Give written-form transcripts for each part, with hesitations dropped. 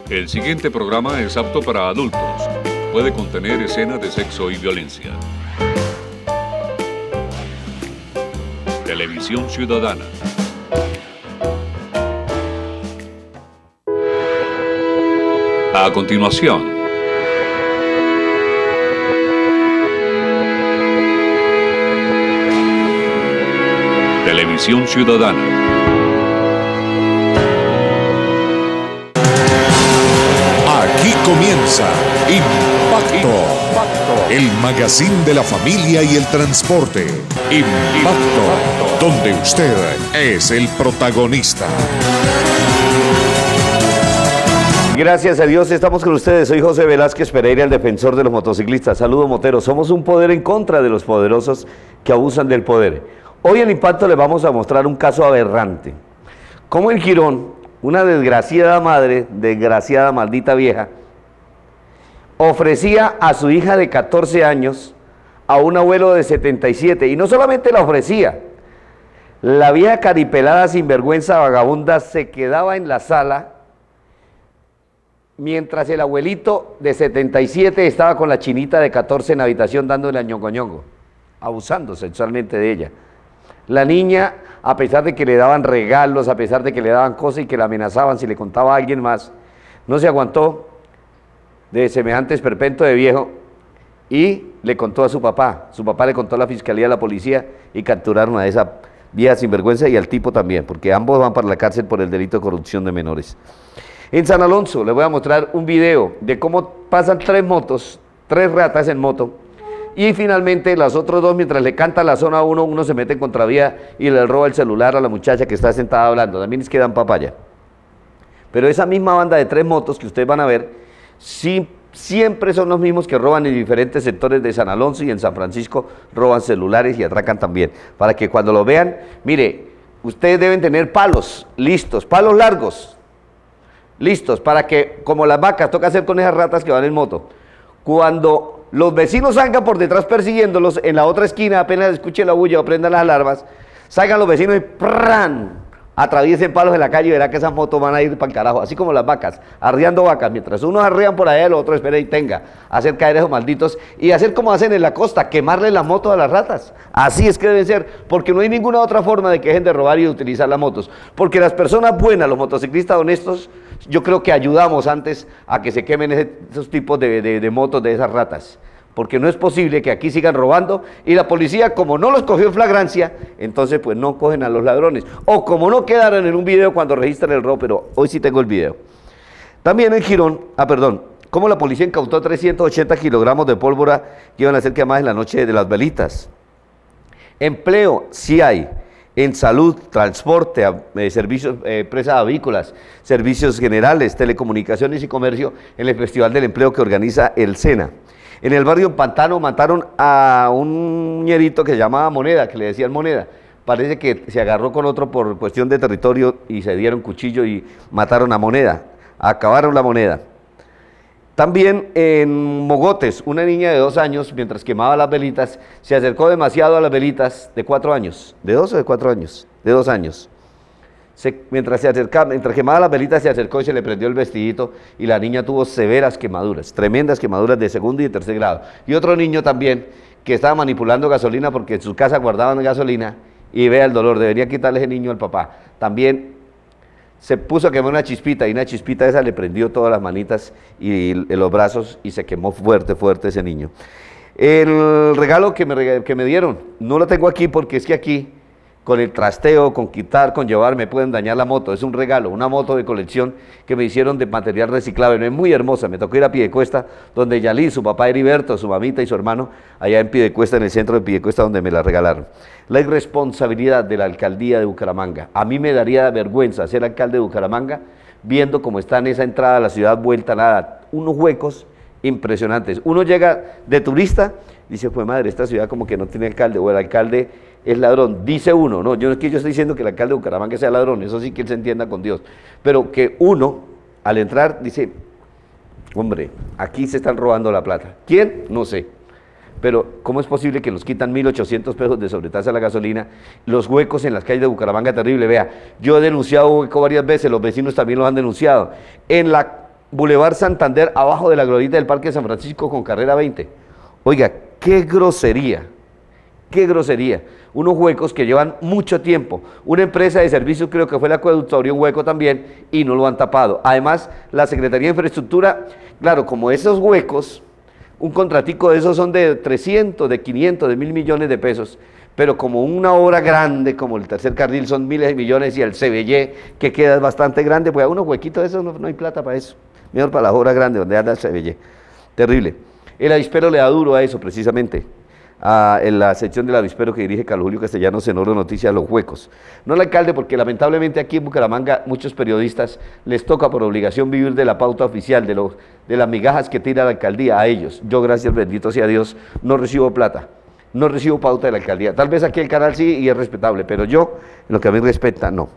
El siguiente programa es apto para adultos. Puede contener escenas de sexo y violencia. Televisión Ciudadana. A continuación, Televisión Ciudadana. Aquí comienza Impacto, el magazine de la familia y el transporte. Impacto, donde usted es el protagonista. Gracias a Dios estamos con ustedes. Soy José Velázquez Pereira, el defensor de los motociclistas. Saludos, moteros. Somos un poder en contra de los poderosos que abusan del poder. Hoy en Impacto les vamos a mostrar un caso aberrante. Como en Girón, una desgraciada madre, desgraciada maldita vieja, ofrecía a su hija de 14 años a un abuelo de 77. Y no solamente la ofrecía, la vieja caripelada, sinvergüenza, vagabunda, se quedaba en la sala mientras el abuelito de 77 estaba con la chinita de 14 en la habitación dándole a ñongo, abusando sexualmente de ella. La niña, a pesar de que le daban regalos, a pesar de que le daban cosas y que la amenazaban si le contaba a alguien más, no se aguantó de semejante esperpento de viejo y le contó a su papá. Su papá le contó a la fiscalía, a la policía, y capturaron a esa vieja sinvergüenza y al tipo también, porque ambos van para la cárcel por el delito de corrupción de menores. En San Alonso les voy a mostrar un video de cómo pasan tres ratas en moto, y finalmente las otras dos, mientras le canta la zona 1, uno se mete en contravía y le roba el celular a la muchacha que está sentada hablando. También es que dan papaya. Pero esa misma banda de tres motos que ustedes van a ver, siempre son los mismos que roban en diferentes sectores de San Alonso, y en San Francisco roban celulares y atracan también. Para que cuando lo vean, mire, ustedes deben tener palos listos, palos largos, listos, para que, como las vacas, toca hacer con esas ratas que van en moto. Cuando los vecinos salgan por detrás persiguiéndolos, en la otra esquina, apenas escuchen la bulla o prendan las alarmas, salgan los vecinos y ¡pran!, atraviesen palos en la calle y verá que esas motos van a ir para el carajo, así como las vacas, arriando vacas. Mientras unos arrean por allá, los otros espera y tenga, hacer caer esos malditos, y hacer como hacen en la costa, quemarle las motos a las ratas. Así es que deben ser, porque no hay ninguna otra forma de que dejen de robar y de utilizar las motos. Porque las personas buenas, los motociclistas honestos, yo creo que ayudamos antes a que se quemen esos tipos de motos de esas ratas. Porque no es posible que aquí sigan robando y la policía, como no los cogió en flagrancia, entonces pues no cogen a los ladrones. O como no quedaron en un video cuando registran el robo, pero hoy sí tengo el video. También en Girón, como la policía incautó 380 kilogramos de pólvora que iban a ser quemadas en la noche de las velitas. Empleo sí hay, en salud, transporte, servicios, empresas avícolas, servicios generales, telecomunicaciones y comercio, en el Festival del Empleo que organiza el SENA. En el barrio Pantano mataron a un ñerito que se llamaba Moneda, que le decían Moneda. Parece que se agarró con otro por cuestión de territorio y se dieron cuchillo y mataron a Moneda, acabaron la Moneda. También en Mogotes, una niña de 2 años, mientras quemaba las velitas, se acercó demasiado a las velitas de 4 años, ¿de 2 o de 4 años? De 2 años. Mientras quemaba las velitas, se acercó y se le prendió el vestidito, y la niña tuvo severas quemaduras, tremendas quemaduras de segundo y de tercer grado. Y otro niño también, que estaba manipulando gasolina porque en su casa guardaban gasolina, y vea el dolor, debería quitarle ese niño al papá. También se puso a quemar una chispita, y una chispita esa le prendió todas las manitas y los brazos, y se quemó fuerte, fuerte ese niño. El regalo que me dieron, no lo tengo aquí porque es que aquí, con el trasteo, con quitar, con llevar, me pueden dañar la moto. Es un regalo, una moto de colección que me hicieron de material reciclable. No es muy hermosa, me tocó ir a Piedecuesta, donde Yalí, su papá Heriberto, su mamita y su hermano, allá en Piedecuesta, en el centro de Piedecuesta, donde me la regalaron. La irresponsabilidad de la alcaldía de Bucaramanga. A mí me daría vergüenza ser alcalde de Bucaramanga, viendo cómo está en esa entrada a la ciudad vuelta nada, unos huecos impresionantes. Uno llega de turista, dice, pues madre, esta ciudad como que no tiene alcalde, o el alcalde es ladrón, dice uno, no, yo no es que yo estoy diciendo que el alcalde de Bucaramanga sea ladrón, eso sí que él se entienda con Dios, pero que uno, al entrar, dice, hombre, aquí se están robando la plata. ¿Quién? No sé. Pero ¿cómo es posible que nos quitan 1.800 pesos de sobretasa a la gasolina? Los huecos en las calles de Bucaramanga, terrible. Vea, yo he denunciado hueco varias veces, los vecinos también los han denunciado. En la Boulevard Santander, abajo de la glorieta del Parque San Francisco con carrera 20. Oiga, qué grosería, qué grosería. Unos huecos que llevan mucho tiempo. Una empresa de servicios, creo que fue el acueducto, abrió un hueco también y no lo han tapado. Además, la Secretaría de Infraestructura, claro, como esos huecos, un contratico de esos son de 300, de 500, de 1.000 millones de pesos, pero como una obra grande, como el tercer carril, son miles de millones y el CBY, que queda bastante grande, pues a unos huequitos de esos no hay plata para eso. Mejor para las obras grandes, donde anda el CBY. Terrible. El avispero le da duro a eso, precisamente. En la sección del avispero que dirige Carlos Julio Castellanos en Oro Noticias, los huecos. No el alcalde, porque lamentablemente aquí en Bucaramanga muchos periodistas les toca por obligación vivir de la pauta oficial, de las migajas que tira la alcaldía a ellos. Yo, gracias, bendito sea Dios, no recibo plata, no recibo pauta de la alcaldía. Tal vez aquí el canal sí y es respetable, pero yo, en lo que a mí respecta, no.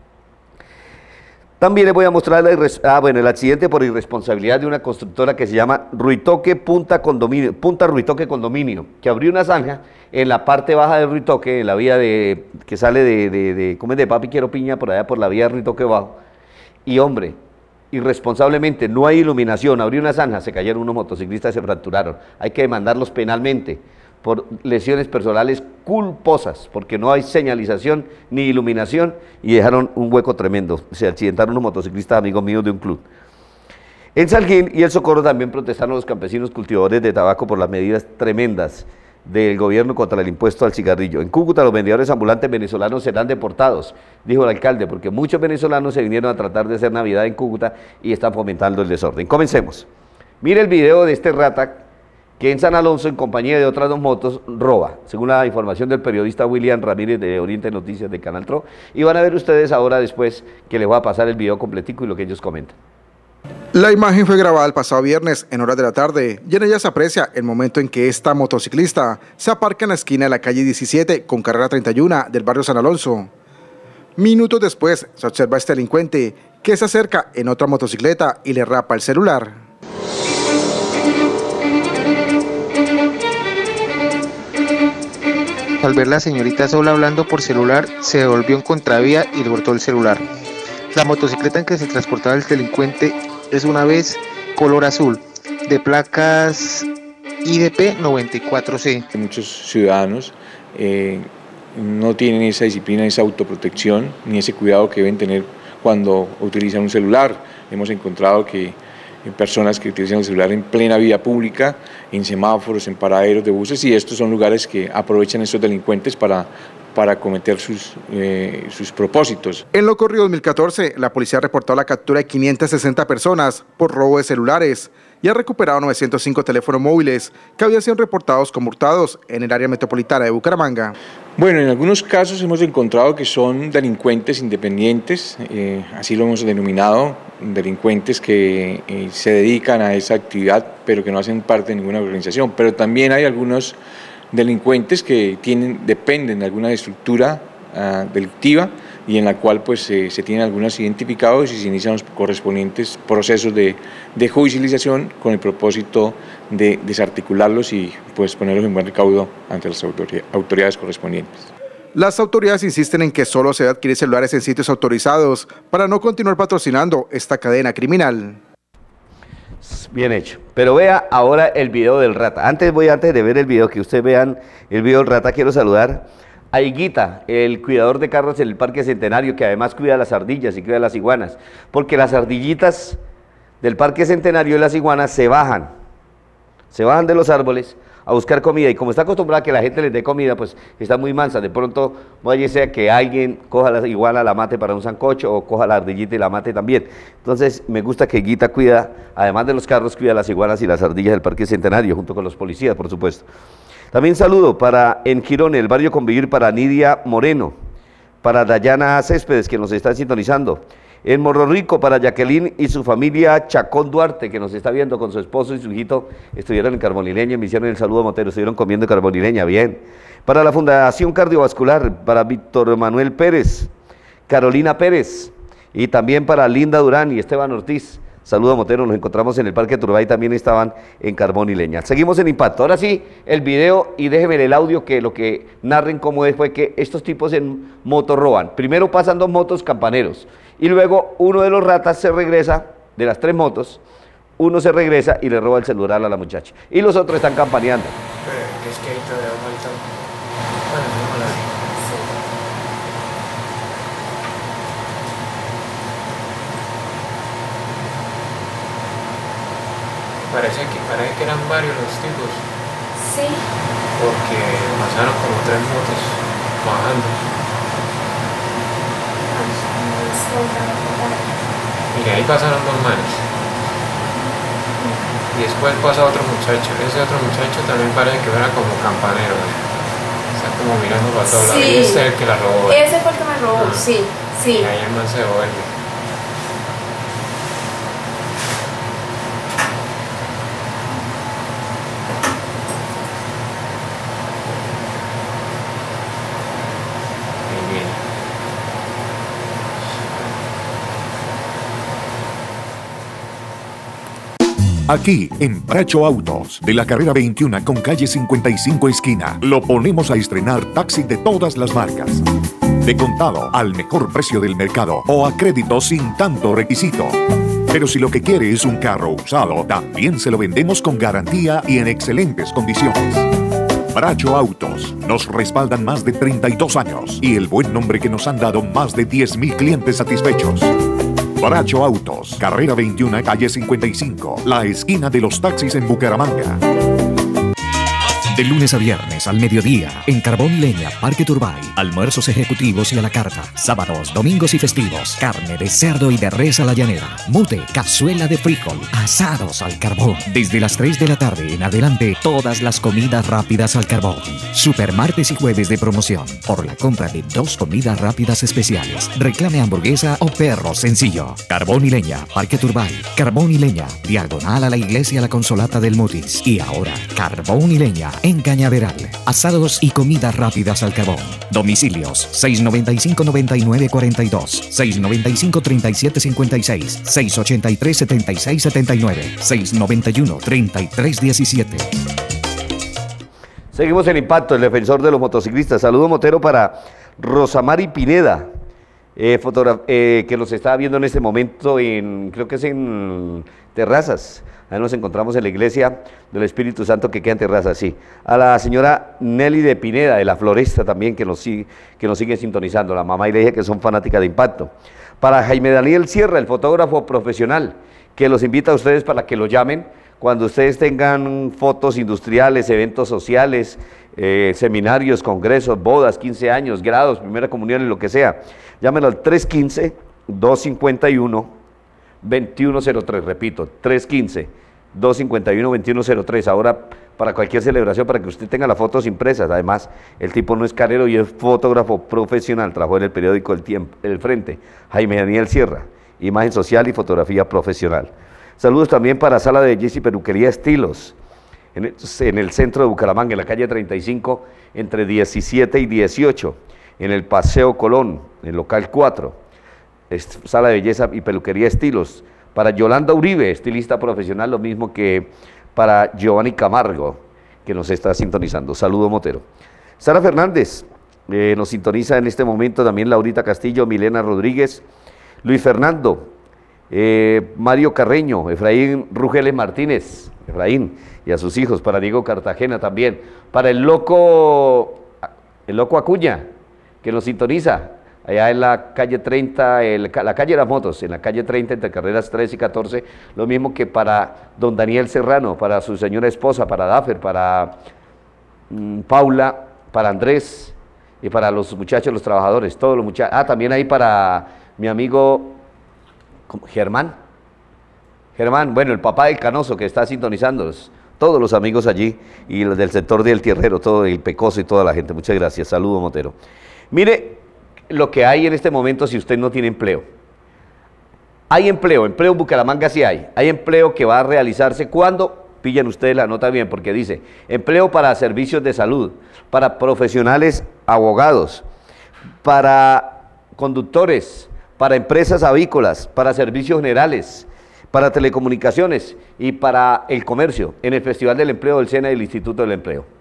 También les voy a mostrar el accidente por irresponsabilidad de una constructora que se llama Ruitoque Punta Ruitoque Condominio, que abrió una zanja en la parte baja de Ruitoque, en la vía que sale de Papi Quiero Piña, por allá por la vía de Ruitoque Bajo. Y hombre, irresponsablemente, no hay iluminación, abrió una zanja, se cayeron unos motociclistas y se fracturaron. Hay que demandarlos penalmente por lesiones personales culposas, porque no hay señalización ni iluminación y dejaron un hueco tremendo. Se accidentaron unos motociclistas amigos míos de un club. En Salguín y El Socorro también protestaron los campesinos cultivadores de tabaco por las medidas tremendas del gobierno contra el impuesto al cigarrillo. En Cúcuta los vendedores ambulantes venezolanos serán deportados, dijo el alcalde, porque muchos venezolanos se vinieron a tratar de hacer Navidad en Cúcuta y están fomentando el desorden. Comencemos. Mire el video de este rata que en San Alonso, en compañía de otras dos motos, roba, según la información del periodista William Ramírez de Oriente Noticias de Canal Tro, y van a ver ustedes ahora después que les voy a pasar el video completico y lo que ellos comentan. La imagen fue grabada el pasado viernes en horas de la tarde y en ella se aprecia el momento en que esta motociclista se aparca en la esquina de la calle 17 con carrera 31 del barrio San Alonso. Minutos después se observa a este delincuente que se acerca en otra motocicleta y le rapa el celular. Al ver la señorita sola hablando por celular, se devolvió en contravía y le cortó el celular. La motocicleta en que se transportaba el delincuente es una vez color azul, de placas IDP 94C. Muchos ciudadanos no tienen esa disciplina, esa autoprotección, ni ese cuidado que deben tener cuando utilizan un celular. Hemos encontrado que personas que utilizan el celular en plena vía pública, en semáforos, en paraderos de buses, y estos son lugares que aprovechan estos delincuentes para cometer sus propósitos. En lo corrido 2014, la policía ha reportado la captura de 560 personas por robo de celulares y ha recuperado 905 teléfonos móviles que habían sido reportados como hurtados en el área metropolitana de Bucaramanga. Bueno, en algunos casos hemos encontrado que son delincuentes independientes, así lo hemos denominado, delincuentes que se dedican a esa actividad pero que no hacen parte de ninguna organización, pero también hay algunos delincuentes que dependen de alguna estructura delictiva y en la cual pues se tienen algunos identificados y se inician los correspondientes procesos de judicialización con el propósito de desarticularlos y pues ponerlos en buen recaudo ante las autoridades correspondientes. Las autoridades insisten en que solo se debe adquirir celulares en sitios autorizados para no continuar patrocinando esta cadena criminal. Bien hecho. Pero vea ahora el video del rata. Antes de ver el video, que ustedes vean el video del rata, quiero saludar a Higuita, el cuidador de carros en el Parque Centenario, que además cuida las ardillas y cuida las iguanas, porque las ardillitas del Parque Centenario y las iguanas se bajan de los árboles a buscar comida, y como está acostumbrada a que la gente les dé comida, pues está muy mansa. De pronto vaya sea que alguien coja la iguana, la mate para un sancocho, o coja la ardillita y la mate también. Entonces me gusta que Higuita cuida, además de los carros, cuida las iguanas y las ardillas del Parque Centenario, junto con los policías, por supuesto. También saludo en Girón, el barrio Convivir, para Nidia Moreno, para Dayana Céspedes, que nos está sintonizando. En Morro Rico, para Jacqueline y su familia Chacón Duarte, que nos está viendo con su esposo y su hijito, estuvieron en Carbonileña, me hicieron el saludo Motero, estuvieron comiendo en Carbonileña, bien. Para la Fundación Cardiovascular, para Víctor Manuel Pérez, Carolina Pérez, y también para Linda Durán y Esteban Ortiz. Saludo Motero, nos encontramos en el Parque Turbay, también estaban en Carbonileña. Seguimos en Impacto. Ahora sí, el video, y déjenme el audio, que lo que narren cómo fue que estos tipos en moto roban. Primero pasan dos motos campaneros, y luego uno de los ratas se regresa de las 3 motos, uno se regresa y le roba el celular a la muchacha. Y los otros están campaneando. Pero es que ahí todavía falta. Bueno, no la vi. Parece que eran varios los tipos. Sí. Porque pasaron como 3 motos bajando. Y ahí pasaron 2 manos. Y después pasa otro muchacho. Ese otro muchacho también parece que era como campanero. Está como mirando para todos lados. Y este es el que la robó. Ese fue el que me robó, sí, sí. Y ahí el man se devuelve. Aquí, en Bracho Autos, de la carrera 21 con calle 55 esquina, lo ponemos a estrenar taxi de todas las marcas. De contado, al mejor precio del mercado o a crédito sin tanto requisito. Pero si lo que quiere es un carro usado, también se lo vendemos con garantía y en excelentes condiciones. Bracho Autos, nos respaldan más de 32 años y el buen nombre que nos han dado más de 10.000 clientes satisfechos. Bracho Autos, carrera 21, calle 55, la esquina de los taxis en Bucaramanga. De lunes a viernes al mediodía, en Carbón y Leña, Parque Turbay, almuerzos ejecutivos y a la carta. Sábados, domingos y festivos, carne de cerdo y de res a la llanera, mute, cazuela de frijol, asados al carbón. Desde las 3 de la tarde en adelante, todas las comidas rápidas al carbón. Supermartes y jueves de promoción. Por la compra de 2 comidas rápidas especiales, reclame hamburguesa o perro sencillo. Carbón y Leña, Parque Turbay. Carbón y Leña, diagonal a la iglesia La Consolata del Mutis. Y ahora, Carbón y Leña en Cañaveral. Asados y comidas rápidas al carbón. Domicilios 695-9942, 695-3756, 683-7679, 691-3317. Seguimos en Impacto, el defensor de los motociclistas. Saludo motero para Rosamari Pineda, que nos está viendo en este momento creo que es en Terrazas. Ahí nos encontramos en la iglesia del Espíritu Santo que queda en Terrazas, sí. A la señora Nelly de Pineda, de la Floresta también, que nos sigue sintonizando. La mamá y la hija que son fanáticas de Impacto. Para Jaime Daniel Sierra, el fotógrafo profesional, que los invita a ustedes para que lo llamen cuando ustedes tengan fotos industriales, eventos sociales, seminarios, congresos, bodas, 15 años, grados, primera comunión y lo que sea. Llámenlo al 315-251-2103, repito, 315-251-2103, ahora para cualquier celebración, para que usted tenga las fotos impresas. Además, el tipo no es carero y es fotógrafo profesional, trabajó en el periódico El Tiempo, El Frente. Jaime Daniel Sierra, imagen social y fotografía profesional. Saludos también para Sala de Belleza y Peluquería Estilos, en el centro de Bucaramanga, en la calle 35, entre 17 y 18, en el Paseo Colón, en el local 4. Sala de Belleza y Peluquería Estilos. Para Yolanda Uribe, estilista profesional, lo mismo que para Giovanni Camargo, que nos está sintonizando. Saludo motero. Sara Fernández nos sintoniza en este momento, también Laurita Castillo, Milena Rodríguez, Luis Fernando, Mario Carreño, Efraín Rugeles Martínez, Efraín, y a sus hijos, para Diego Cartagena también, para el loco Acuña, que nos sintoniza, allá en la calle 30, la calle de las motos, en la calle 30, entre carreras 3 y 14, lo mismo que para don Daniel Serrano, para su señora esposa, para Dafer, para Paula, para Andrés, y para los muchachos, los trabajadores, todos los muchachos. También ahí para mi amigo Germán, bueno, el papá del Canoso, que está sintonizándolos, todos los amigos allí, y los del sector del Tierrero, todo el Pecoso y toda la gente. Muchas gracias, saludo motero. Mire lo que hay en este momento si usted no tiene empleo. Hay empleo en Bucaramanga sí hay empleo que va a realizarse cuando, pillan ustedes la nota bien, porque dice, empleo para servicios de salud, para profesionales abogados, para conductores, para empresas avícolas, para servicios generales, para telecomunicaciones y para el comercio, en el Festival del Empleo del SENA y del Instituto del Empleo.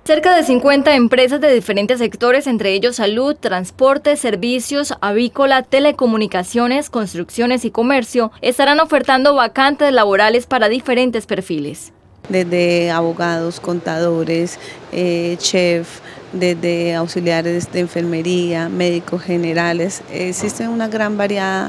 Cerca de 50 empresas de diferentes sectores, entre ellos salud, transporte, servicios, avícola, telecomunicaciones, construcciones y comercio, estarán ofertando vacantes laborales para diferentes perfiles. Desde abogados, contadores, chef, desde auxiliares de enfermería, médicos generales. Existe una gran variedad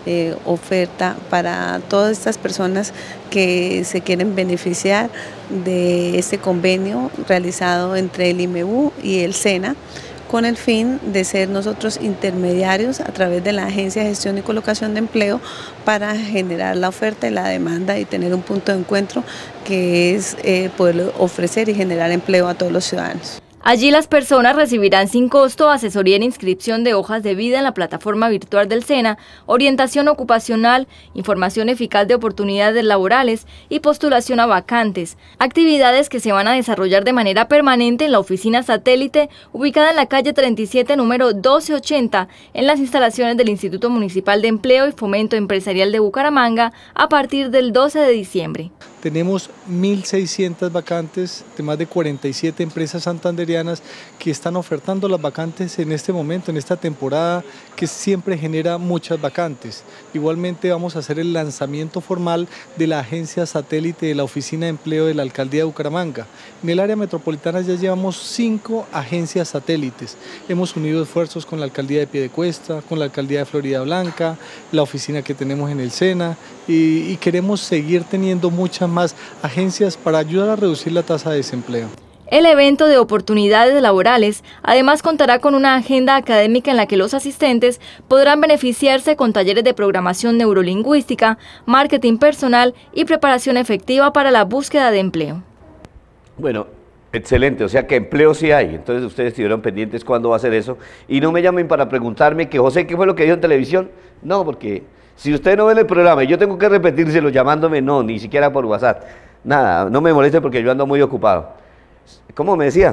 oferta para todas estas personas que se quieren beneficiar de este convenio realizado entre el IMEBU y el SENA, con el fin de ser nosotros intermediarios a través de la Agencia de Gestión y Colocación de Empleo para generar la oferta y la demanda y tener un punto de encuentro que es poder ofrecer y generar empleo a todos los ciudadanos. Allí las personas recibirán sin costo asesoría en inscripción de hojas de vida en la plataforma virtual del SENA, orientación ocupacional, información eficaz de oportunidades laborales y postulación a vacantes, actividades que se van a desarrollar de manera permanente en la oficina satélite ubicada en la calle 37, número 1280, en las instalaciones del Instituto Municipal de Empleo y Fomento Empresarial de Bucaramanga a partir del 12 de diciembre. Tenemos 1.600 vacantes de más de 47 empresas santanderianas que están ofertando las vacantes en este momento, en esta temporada que siempre genera muchas vacantes. Igualmente vamos a hacer el lanzamiento formal de la agencia satélite de la Oficina de Empleo de la Alcaldía de Bucaramanga. En el área metropolitana ya llevamos 5 agencias satélites. Hemos unido esfuerzos con la Alcaldía de Piedecuesta, con la Alcaldía de Florida Blanca, la oficina que tenemos en el SENA y queremos seguir teniendo muchas más agencias para ayudar a reducir la tasa de desempleo. El evento de oportunidades laborales además contará con una agenda académica en la que los asistentes podrán beneficiarse con talleres de programación neurolingüística, marketing personal y preparación efectiva para la búsqueda de empleo. Bueno, excelente, o sea que empleo sí hay, entonces ustedes estuvieron pendientes cuándo va a ser eso y no me llamen para preguntarme que José, ¿qué fue lo que dijo en televisión? No, porque si ustedes no ven el programa y yo tengo que repetírselo llamándome, no, ni siquiera por WhatsApp, nada, no me moleste porque yo ando muy ocupado. ¿Cómo me decía?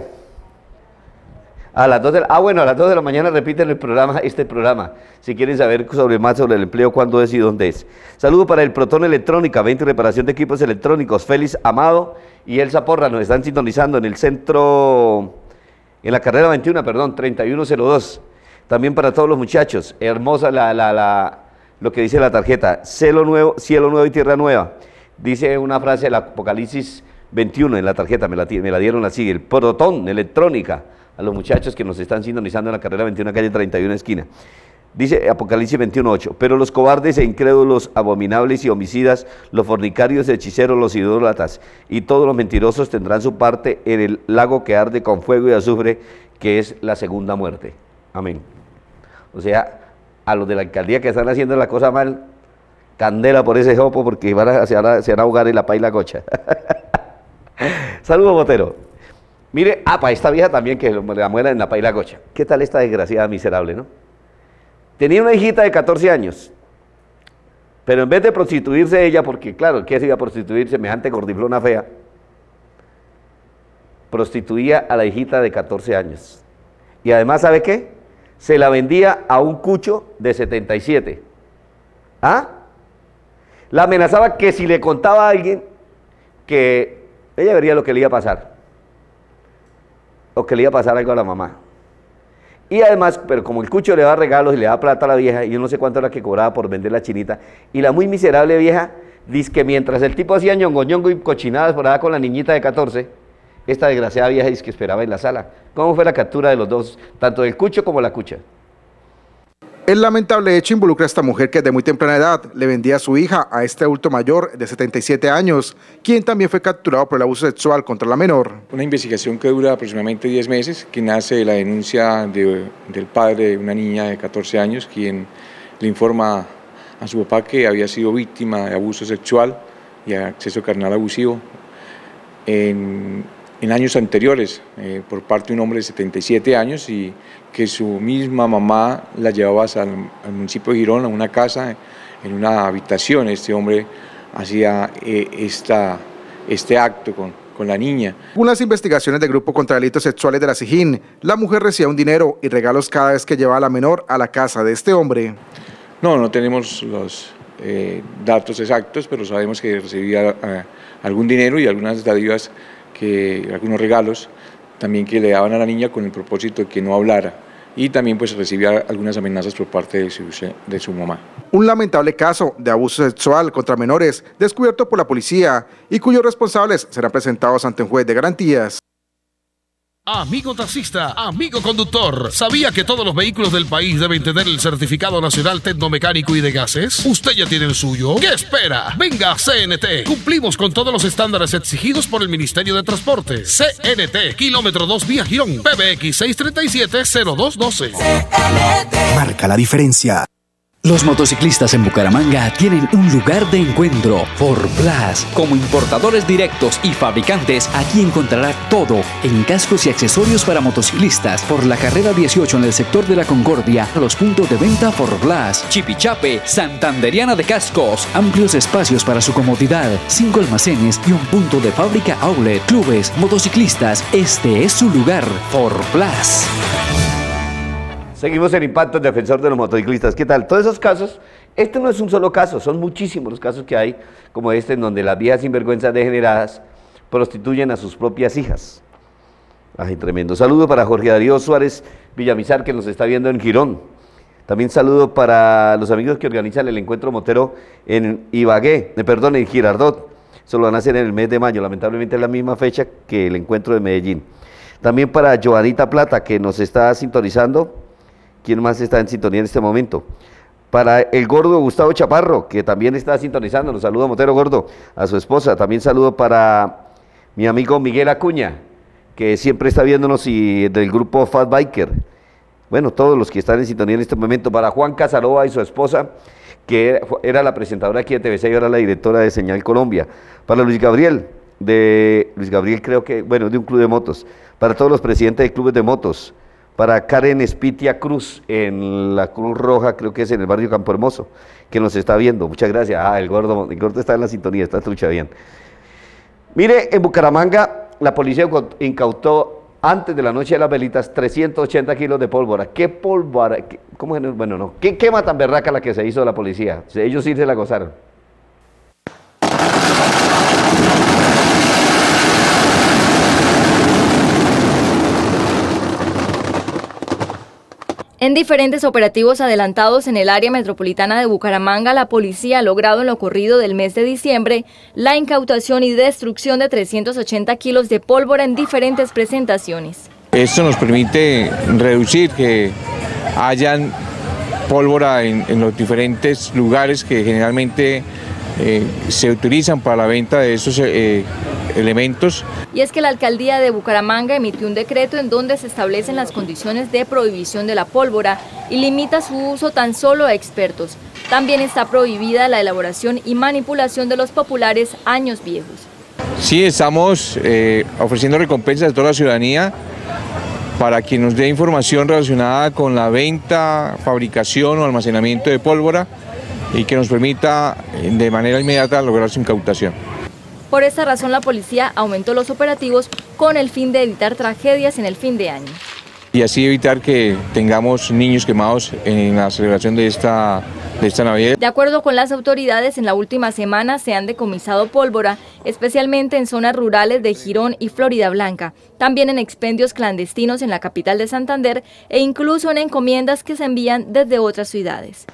A las 2 de la, bueno, a las 2 de la mañana repiten el programa, este programa, si quieren saber más sobre el empleo, cuándo es y dónde es. Saludo para el Proton Electrónica, 20 reparación de equipos electrónicos, Félix Amado y Elsa Porra nos están sintonizando en el centro, en la carrera 21, perdón, 3102. También para todos los muchachos, hermosa lo que dice la tarjeta, cielo nuevo y tierra nueva. Dice una frase del Apocalipsis 21 en la tarjeta, me la dieron así, el Proton Electrónica, a los muchachos que nos están sintonizando en la carrera 21, calle 31 esquina. Dice Apocalipsis 21:8, pero los cobardes e incrédulos, abominables y homicidas, los fornicarios, hechiceros, los idólatras y todos los mentirosos tendrán su parte en el lago que arde con fuego y azufre, que es la segunda muerte. Amén. O sea, a los de la alcaldía que están haciendo la cosa mal, candela por ese jopo porque se van a ahogar en la paila gocha. Saludos, Botero. Mire, para esta vieja también que la muela en la paila gocha. ¿Qué tal esta desgraciada miserable, no? Tenía una hijita de 14 años, pero en vez de prostituirse ella, porque claro, ¿qué se iba a prostituir semejante gordiflona fea? Prostituía a la hijita de 14 años. Y además, ¿sabe qué? Se la vendía a un cucho de 77. ¿Ah? La amenazaba que si le contaba a alguien que ella vería lo que le iba a pasar, o que le iba a pasar algo a la mamá. Y además, pero como el cucho le da regalos y le da plata a la vieja, y yo no sé cuánto era que cobraba por vender la chinita, y la muy miserable vieja dice que mientras el tipo hacía ñongo y cochinadas por allá con la niñita de 14, esta desgraciada vieja dice que esperaba en la sala. ¿Cómo fue la captura de los dos, tanto del cucho como la cucha? El lamentable hecho involucra a esta mujer que desde muy temprana edad le vendía a su hija a este adulto mayor de 77 años, quien también fue capturado por el abuso sexual contra la menor. Una investigación que dura aproximadamente 10 meses, que nace de la denuncia del padre de una niña de 14 años, quien le informa a su papá que había sido víctima de abuso sexual y acceso carnal abusivo en años anteriores por parte de un hombre de 77 años y que su misma mamá la llevaba al municipio de Girón a una casa, en una habitación. Este hombre hacía este acto con la niña. Según las investigaciones del Grupo contra Delitos Sexuales de la SIJIN, la mujer recibía un dinero y regalos cada vez que llevaba a la menor a la casa de este hombre. No tenemos los datos exactos, pero sabemos que recibía algún dinero y algunas dádivas, algunos regalos, también que le daban a la niña con el propósito de que no hablara, y también pues recibía algunas amenazas por parte de su mamá. Un lamentable caso de abuso sexual contra menores descubierto por la policía y cuyos responsables serán presentados ante un juez de garantías. Amigo taxista, amigo conductor, ¿sabía que todos los vehículos del país deben tener el certificado nacional tecnomecánico y de gases? ¿Usted ya tiene el suyo? ¿Qué espera? Venga a CNT. Cumplimos con todos los estándares exigidos por el Ministerio de Transporte. CNT, kilómetro 2 vía Girón, PBX 637-0212. Marca la diferencia. Los motociclistas en Bucaramanga tienen un lugar de encuentro, Forplas. Como importadores directos y fabricantes, aquí encontrará todo en cascos y accesorios para motociclistas. Por la carrera 18 en el sector de la Concordia, los puntos de venta Forplas. Chipichape, Santanderiana de Cascos. Amplios espacios para su comodidad, 5 almacenes y un punto de fábrica outlet. Clubes, motociclistas, este es su lugar, Forplas. Seguimos en Impacto, defensor de los motociclistas. ¿Qué tal? Todos esos casos, este no es un solo caso, son muchísimos los casos que hay, como este, en donde las viejas sinvergüenzas degeneradas prostituyen a sus propias hijas. Ay, tremendo. Saludo para Jorge Darío Suárez Villamizar, que nos está viendo en Girón. También saludo para los amigos que organizan el encuentro motero en Ibagué, en Girardot. Eso lo van a hacer en el mes de mayo, lamentablemente es la misma fecha que el encuentro de Medellín. También para Joanita Plata, que nos está sintonizando. ¿Quién más está en sintonía en este momento? Para el gordo Gustavo Chaparro, que también está sintonizando. Nos saludo, Motero Gordo, a su esposa. También saludo para mi amigo Miguel Acuña, que siempre está viéndonos, y del grupo Fat Biker. Bueno, todos los que están en sintonía en este momento. Para Juan Casanova y su esposa, que era la presentadora aquí de TVC y ahora la directora de Señal Colombia. Para Luis Gabriel, creo que, bueno, de un club de motos. Para todos los presidentes de clubes de motos. Para Karen Espitia Cruz, en la Cruz Roja, creo que es en el barrio Campo Hermoso, que nos está viendo. Muchas gracias. El gordo está en la sintonía, está trucha bien. Mire, en Bucaramanga, la policía incautó, antes de la noche de las velitas, 380 kilos de pólvora. ¿Qué pólvora? ¿Cómo es? Bueno, no. ¿Qué quema tan berraca la que se hizo la policía? Ellos sí se la gozaron. En diferentes operativos adelantados en el área metropolitana de Bucaramanga, la policía ha logrado en lo corrido del mes de diciembre la incautación y destrucción de 380 kilos de pólvora en diferentes presentaciones. Esto nos permite reducir que hayan pólvora en los diferentes lugares que generalmente se utilizan para la venta de estos elementos. Y es que la alcaldía de Bucaramanga emitió un decreto en donde se establecen las condiciones de prohibición de la pólvora y limita su uso tan solo a expertos. También está prohibida la elaboración y manipulación de los populares años viejos. Sí, estamos ofreciendo recompensas a toda la ciudadanía para quien nos dé información relacionada con la venta, fabricación o almacenamiento de pólvora y que nos permita de manera inmediata lograr su incautación. Por esta razón, la policía aumentó los operativos con el fin de evitar tragedias en el fin de año. Y así evitar que tengamos niños quemados en la celebración de esta Navidad. De acuerdo con las autoridades, en la última semana se han decomisado pólvora, especialmente en zonas rurales de Girón y Florida Blanca, también en expendios clandestinos en la capital de Santander e incluso en encomiendas que se envían desde otras ciudades.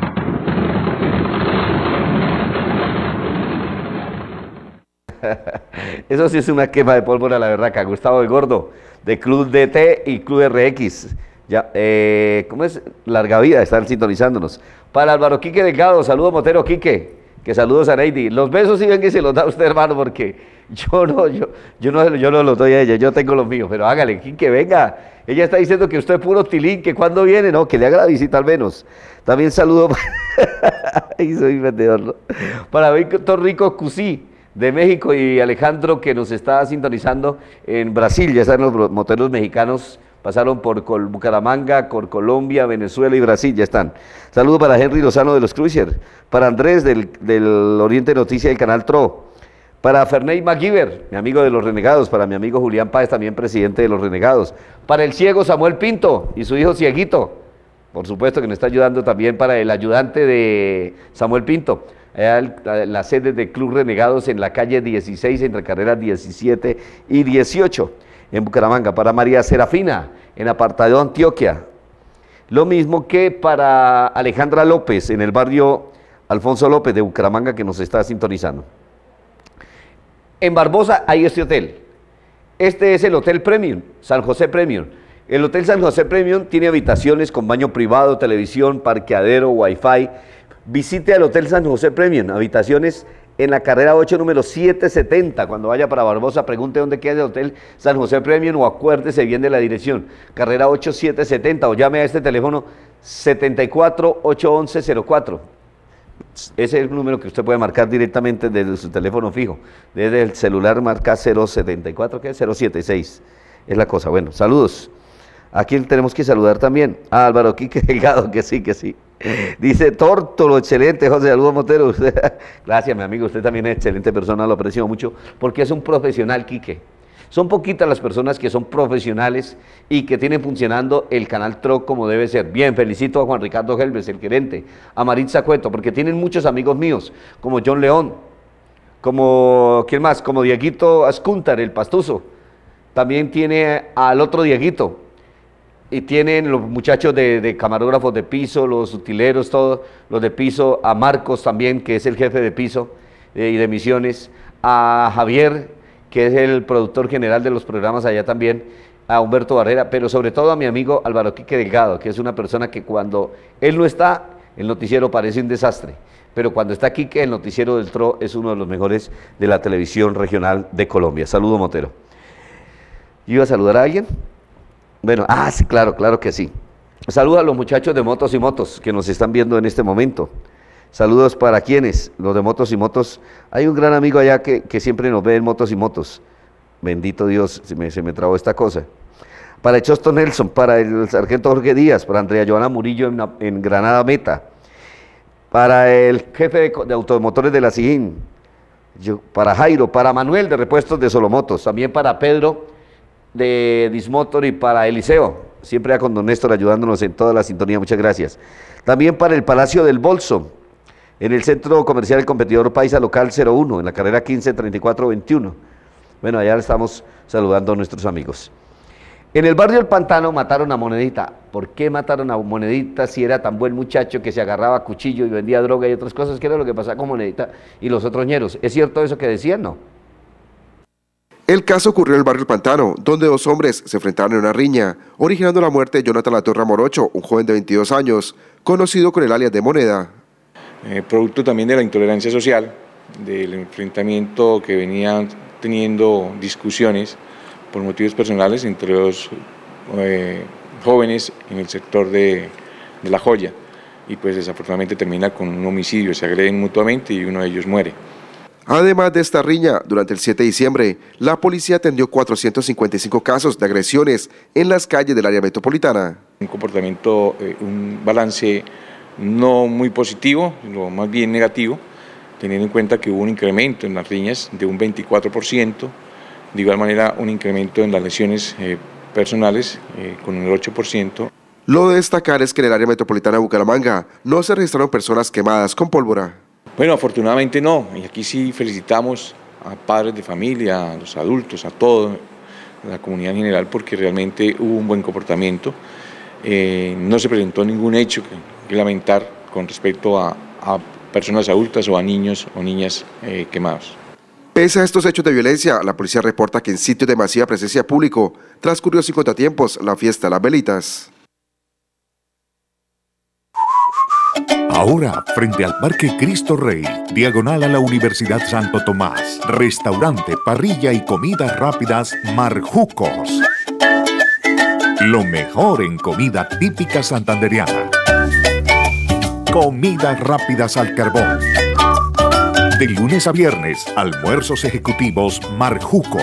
Eso sí es una quema de pólvora, la verdad, que Gustavo el Gordo, de Club DT y Club RX. Ya, ¿cómo es? Larga vida, están sintonizándonos. Para Álvaro Quique Delgado, saludos Motero Quique, que saludos a Neidi. Los besos sí ven que se los da usted, hermano, porque yo no los doy a ella, yo tengo los míos, pero hágale, Quique, venga. Ella está diciendo que usted es puro tilín, que cuando viene, no, que le haga la visita al menos. También saludo y soy vendedor, ¿no? Para Víctor Rico Cusí, de México, y Alejandro, que nos está sintonizando en Brasil. Ya están los moteros mexicanos, pasaron por Bucaramanga, por Colombia, Venezuela y Brasil, ya están. Saludos para Henry Lozano de los Cruiser, para Andrés del Oriente Noticia del Canal TRO, para Ferney MacGyver, mi amigo de los Renegados, para mi amigo Julián Páez, también presidente de los Renegados, para el ciego Samuel Pinto y su hijo Cieguito, por supuesto que nos está ayudando también, para el ayudante de Samuel Pinto, la sede de Club Renegados en la calle 16, entre carreras 17 y 18. en Bucaramanga. Para María Serafina, en Apartado Antioquia. Lo mismo que para Alejandra López, en el barrio Alfonso López de Bucaramanga, que nos está sintonizando. En Barbosa hay este hotel. Este es el Hotel Premium, San José Premium. El Hotel San José Premium tiene habitaciones con baño privado, televisión, parqueadero, wifi. Visite al Hotel San José Premium, habitaciones en la carrera 8, número 770. Cuando vaya para Barbosa, pregunte dónde queda el Hotel San José Premium o acuérdese bien de la dirección. Carrera 8, 770 o llame a este teléfono 74-811-04. Ese es el número que usted puede marcar directamente desde su teléfono fijo. Desde el celular marca 074, ¿qué es? 076. Es la cosa. Bueno, saludos. ¿A quién tenemos que saludar también? A Álvaro Quique Delgado, que sí, que sí. Dice Tórtolo, excelente, José, saludos Montero. Gracias, mi amigo, usted también es excelente persona, lo aprecio mucho, porque es un profesional, Quique. Son poquitas las personas que son profesionales y que tienen funcionando el canal TROC como debe ser. Bien, felicito a Juan Ricardo Helves, el gerente, a Maritza Cueto, porque tienen muchos amigos míos, como John León, como, ¿quién más? Como Dieguito Ascúntar, el pastuso. También tiene al otro Dieguito. Y tienen los muchachos de camarógrafos de piso, los utileros, todos los de piso, a Marcos también, que es el jefe de piso y de misiones, a Javier, que es el productor general de los programas allá también, a Humberto Barrera, pero sobre todo a mi amigo Álvaro Quique Delgado, que es una persona que cuando él no está, el noticiero parece un desastre, pero cuando está Quique, el noticiero del TRO es uno de los mejores de la televisión regional de Colombia. Saludo, Montero. ¿Iba a saludar a alguien? Bueno, sí, claro que sí. Saludos a los muchachos de Motos y Motos que nos están viendo en este momento. Saludos para quienes, los de Motos y Motos. Hay un gran amigo allá que siempre nos ve en Motos y Motos. Bendito Dios, se me trabó esta cosa. Para el Chosto Nelson, para el sargento Jorge Díaz, para Andrea Joana Murillo en Granada Meta, para el jefe de automotores de la SIGIN, para Jairo, para Manuel de Repuestos de Solomotos, también para Pedro de Dismotor y para Eliseo, siempre con don Néstor ayudándonos en toda la sintonía, muchas gracias. También para el Palacio del Bolso, en el Centro Comercial El Competidor Paisa Local 01, en la carrera 153421. Bueno, allá estamos saludando a nuestros amigos. En el barrio El Pantano mataron a Monedita. ¿Por qué mataron a Monedita si era tan buen muchacho que se agarraba a cuchillo y vendía droga y otras cosas? ¿Qué era lo que pasaba con Monedita y los otros ñeros? ¿Es cierto eso que decían, no? El caso ocurrió en el barrio El Pantano, donde dos hombres se enfrentaron en una riña, originando la muerte de Jonathan Latorre Morocho, un joven de 22 años, conocido con el alias de Moneda. Producto también de la intolerancia social, del enfrentamiento que venían teniendo discusiones por motivos personales entre los jóvenes en el sector de La Joya, y pues desafortunadamente termina con un homicidio, se agreden mutuamente y uno de ellos muere. Además de esta riña, durante el 7 de diciembre, la policía atendió 455 casos de agresiones en las calles del área metropolitana. Un comportamiento, un balance no muy positivo, lo más bien negativo, teniendo en cuenta que hubo un incremento en las riñas de un 24%, de igual manera un incremento en las lesiones personales con el 8%. Lo de destacar es que en el área metropolitana de Bucaramanga no se registraron personas quemadas con pólvora. Bueno, afortunadamente no, y aquí sí felicitamos a padres de familia, a los adultos, a toda la comunidad en general, porque realmente hubo un buen comportamiento. No se presentó ningún hecho que lamentar con respecto a personas adultas o a niños o niñas quemados. Pese a estos hechos de violencia, la policía reporta que en sitios de masiva presencia público transcurrió sin contratiempos la fiesta de las velitas. Ahora, frente al Parque Cristo Rey, diagonal a la Universidad Santo Tomás, restaurante, parrilla y comidas rápidas Marjucos. Lo mejor en comida típica santandereana. Comidas rápidas al carbón. De lunes a viernes, almuerzos ejecutivos Marjucos.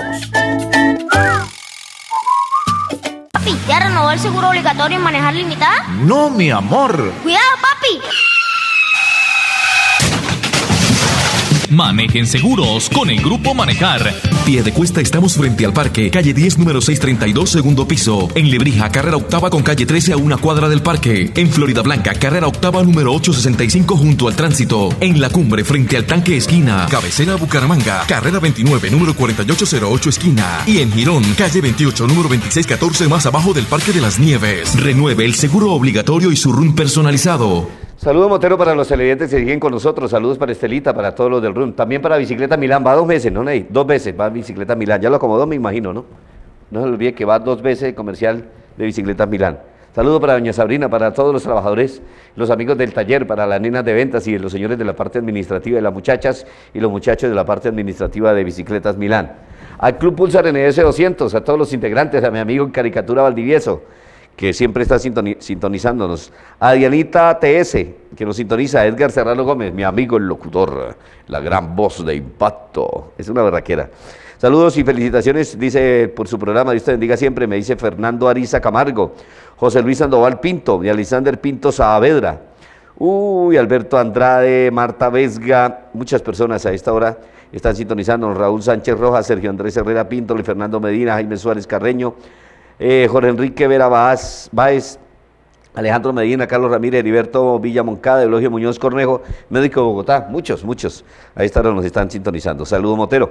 Papi, ¿ya renovó el seguro obligatorio en manejar limitada? No, mi amor. ¡Cuidado, papi! Manejen seguros con el Grupo Manejar. Piedecuesta estamos frente al parque, calle 10, número 632, segundo piso. En Lebrija, carrera octava con calle 13 a una cuadra del parque. En Florida Blanca, carrera octava número 865 junto al tránsito. En La Cumbre, frente al tanque esquina. Cabecera Bucaramanga, carrera 29, número 4808 esquina. Y en Girón, calle 28, número 2614 más abajo del Parque de las Nieves. Renueve el seguro obligatorio y su RUN personalizado. Saludos, Motero, para los televidentes que siguen con nosotros. Saludos para Estelita, para todos los del RUN. También para Bicicleta Milán. Va 2 veces, ¿no, Ney? 2 veces va Bicicleta Milán. Ya lo acomodó, me imagino, ¿no? No se olvide que va 2 veces el comercial de Bicicleta Milán. Saludos para doña Sabrina, para todos los trabajadores, los amigos del taller, para las nenas de ventas y los señores de la parte administrativa, de las muchachas y los muchachos de la parte administrativa de Bicicletas Milán. Al Club Pulsar NS 200, a todos los integrantes, a mi amigo en Caricatura Valdivieso, que siempre está sintonizándonos, a Dianita TS, que nos sintoniza, a Edgar Serrano Gómez, mi amigo el locutor, la gran voz de Impacto, es una berraquera. Saludos y felicitaciones, dice, por su programa, Dios te bendiga siempre, me dice Fernando Ariza Camargo, José Luis Sandoval Pinto, y Alisander Pinto Saavedra, Alberto Andrade, Marta Vesga, muchas personas a esta hora están sintonizándonos, Raúl Sánchez Rojas, Sergio Andrés Herrera Pinto, Luis Fernando Medina, Jaime Suárez Carreño, Jorge Enrique Vera Báez, Alejandro Medina, Carlos Ramírez, Heriberto Villa Moncada, Eulogio Muñoz Cornejo, médico de Bogotá, muchos, a esta hora nos están sintonizando. Saludo, Motero.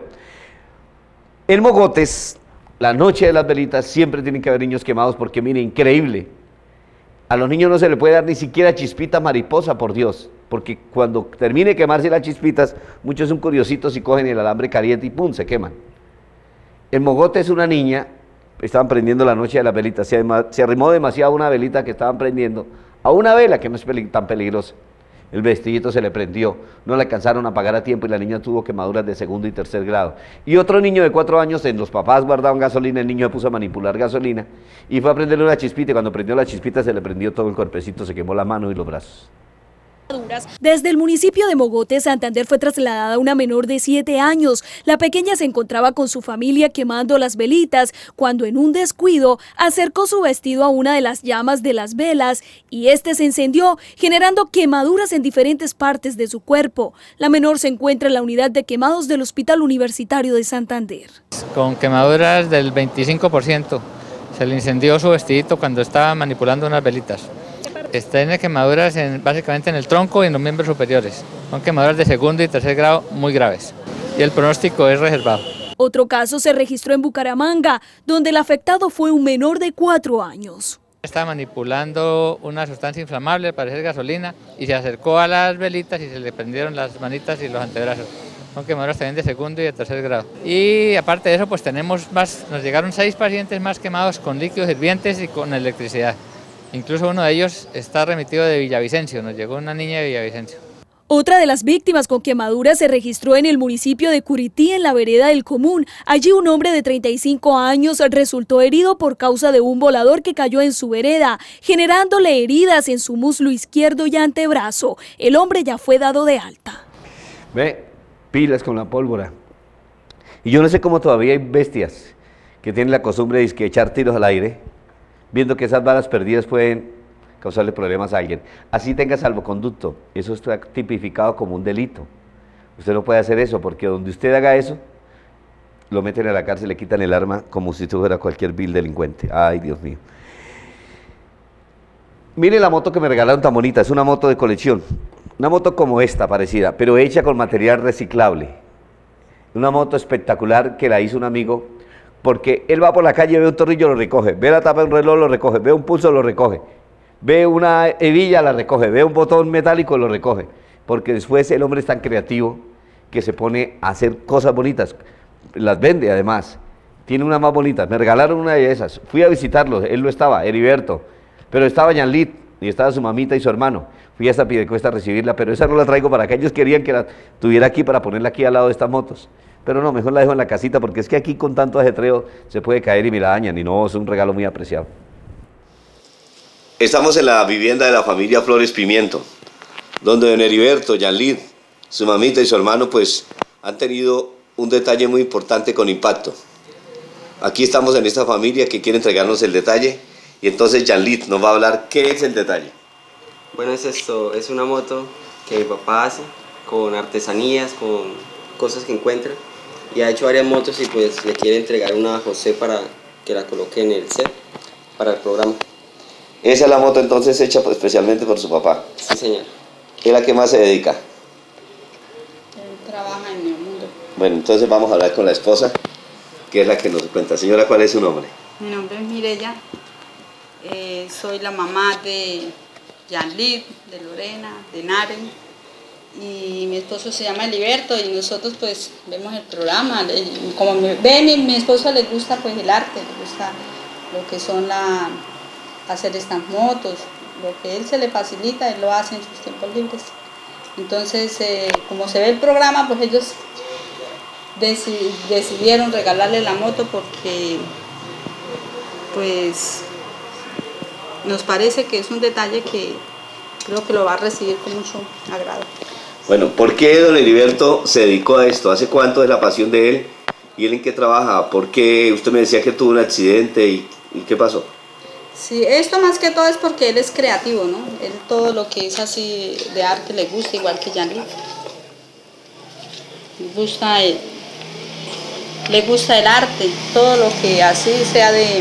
En Mogotes, la noche de las velitas, siempre tienen que haber niños quemados porque, mire, increíble, a los niños no se le puede dar ni siquiera chispita mariposa, por Dios, porque cuando termine de quemarse las chispitas, muchos son curiositos y cogen el alambre caliente y ¡pum!, se queman. En Mogotes una niña, estaban prendiendo la noche de las velitas, se arrimó demasiado una velita que estaban prendiendo, a una vela que no es tan peligrosa. El vestidito se le prendió, no le alcanzaron a apagar a tiempo y la niña tuvo quemaduras de 2º y 3er grado. Y otro niño de 4 años, los papás guardaban gasolina, el niño se puso a manipular gasolina y fue a prenderle una chispita y cuando prendió la chispita se le prendió todo el cuerpecito, se quemó la mano y los brazos. Desde el municipio de Mogotes, Santander, fue trasladada una menor de 7 años. La pequeña se encontraba con su familia quemando las velitas cuando en un descuido acercó su vestido a una de las llamas de las velas y este se encendió, generando quemaduras en diferentes partes de su cuerpo. La menor se encuentra en la unidad de quemados del Hospital Universitario de Santander. Con quemaduras del 25%. Se le incendió su vestidito cuando estaba manipulando unas velitas. Tiene quemaduras básicamente en el tronco y en los miembros superiores. Son quemaduras de 2º y 3er grado muy graves. Y el pronóstico es reservado. Otro caso se registró en Bucaramanga, donde el afectado fue un menor de 4 años. Estaba manipulando una sustancia inflamable, parece gasolina, y se acercó a las velitas y se le prendieron las manitas y los antebrazos. Son quemaduras también de 2º y de 3er grado. Y aparte de eso, pues tenemos más, nos llegaron 6 pacientes más quemados con líquidos hirvientes y con electricidad. Incluso uno de ellos está remitido de Villavicencio, nos llegó una niña de Villavicencio. Otra de las víctimas con quemaduras se registró en el municipio de Curití, en la vereda del Común. Allí un hombre de 35 años resultó herido por causa de un volador que cayó en su vereda, generándole heridas en su muslo izquierdo y antebrazo. El hombre ya fue dado de alta. Ve, pilas con la pólvora. Y yo no sé cómo todavía hay bestias que tienen la costumbre de echar tiros al aire, viendo que esas balas perdidas pueden causarle problemas a alguien. Así tenga salvoconducto, eso está tipificado como un delito. Usted no puede hacer eso, porque donde usted haga eso, lo meten a la cárcel, le quitan el arma como si fuera cualquier vil delincuente. Ay, Dios mío. Mire la moto que me regalaron tan bonita, es una moto de colección. Una moto como esta, parecida, pero hecha con material reciclable. Una moto espectacular que la hizo un amigo, porque él va por la calle, ve un tornillo, lo recoge, ve la tapa de un reloj, lo recoge, ve un pulso, lo recoge, ve una hebilla, la recoge, ve un botón metálico, lo recoge, porque después el hombre es tan creativo que se pone a hacer cosas bonitas, las vende además, tiene una más bonita, me regalaron una de esas, fui a visitarlo, él no estaba, Heriberto, pero estaba Yanlit, y estaba su mamita y su hermano, fui hasta Piedecuesta a recibirla, pero esa no la traigo para que ellos querían que la tuviera aquí para ponerla aquí al lado de estas motos. Pero no, mejor la dejo en la casita porque es que aquí con tanto ajetreo se puede caer y me la dañan y no, es un regalo muy apreciado. Estamos en la vivienda de la familia Flores Pimiento, donde don Heriberto, Yanlid, su mamita y su hermano pues han tenido un detalle muy importante con Impacto. Aquí estamos en esta familia que quiere entregarnos el detalle y entonces Yanlid nos va a hablar qué es el detalle. Bueno, es esto, es una moto que mi papá hace con artesanías, con cosas que encuentra. Y ha hecho varias motos y pues le quiere entregar una a José para que la coloque en el set para el programa. Esa es la moto entonces hecha especialmente por su papá. Sí, señor. ¿Es a qué más se dedica? Él trabaja en Neomundo. Bueno, entonces vamos a hablar con la esposa, que es la que nos cuenta. Señora, ¿cuál es su nombre? Mi nombre es Mireya. Soy la mamá de Yanlit, de Lorena, de Naren. Y mi esposo se llama Heriberto y nosotros pues vemos el programa. Como ven, mi esposo le gusta pues el arte, le gusta lo que son hacer estas motos, lo que él se le facilita, él lo hace en sus tiempos libres. Entonces, como se ve el programa, pues ellos decidieron regalarle la moto porque pues nos parece que es un detalle que creo que lo va a recibir con mucho agrado. Bueno, ¿por qué don Heriberto se dedicó a esto? ¿Hace cuánto es la pasión de él? ¿Y él en qué trabaja? ¿Por qué usted me decía que tuvo un accidente y qué pasó? Sí, esto más que todo es porque él es creativo, ¿no? Él todo lo que es así de arte le gusta, igual que Yanlit. Le gusta el arte, todo lo que así sea de...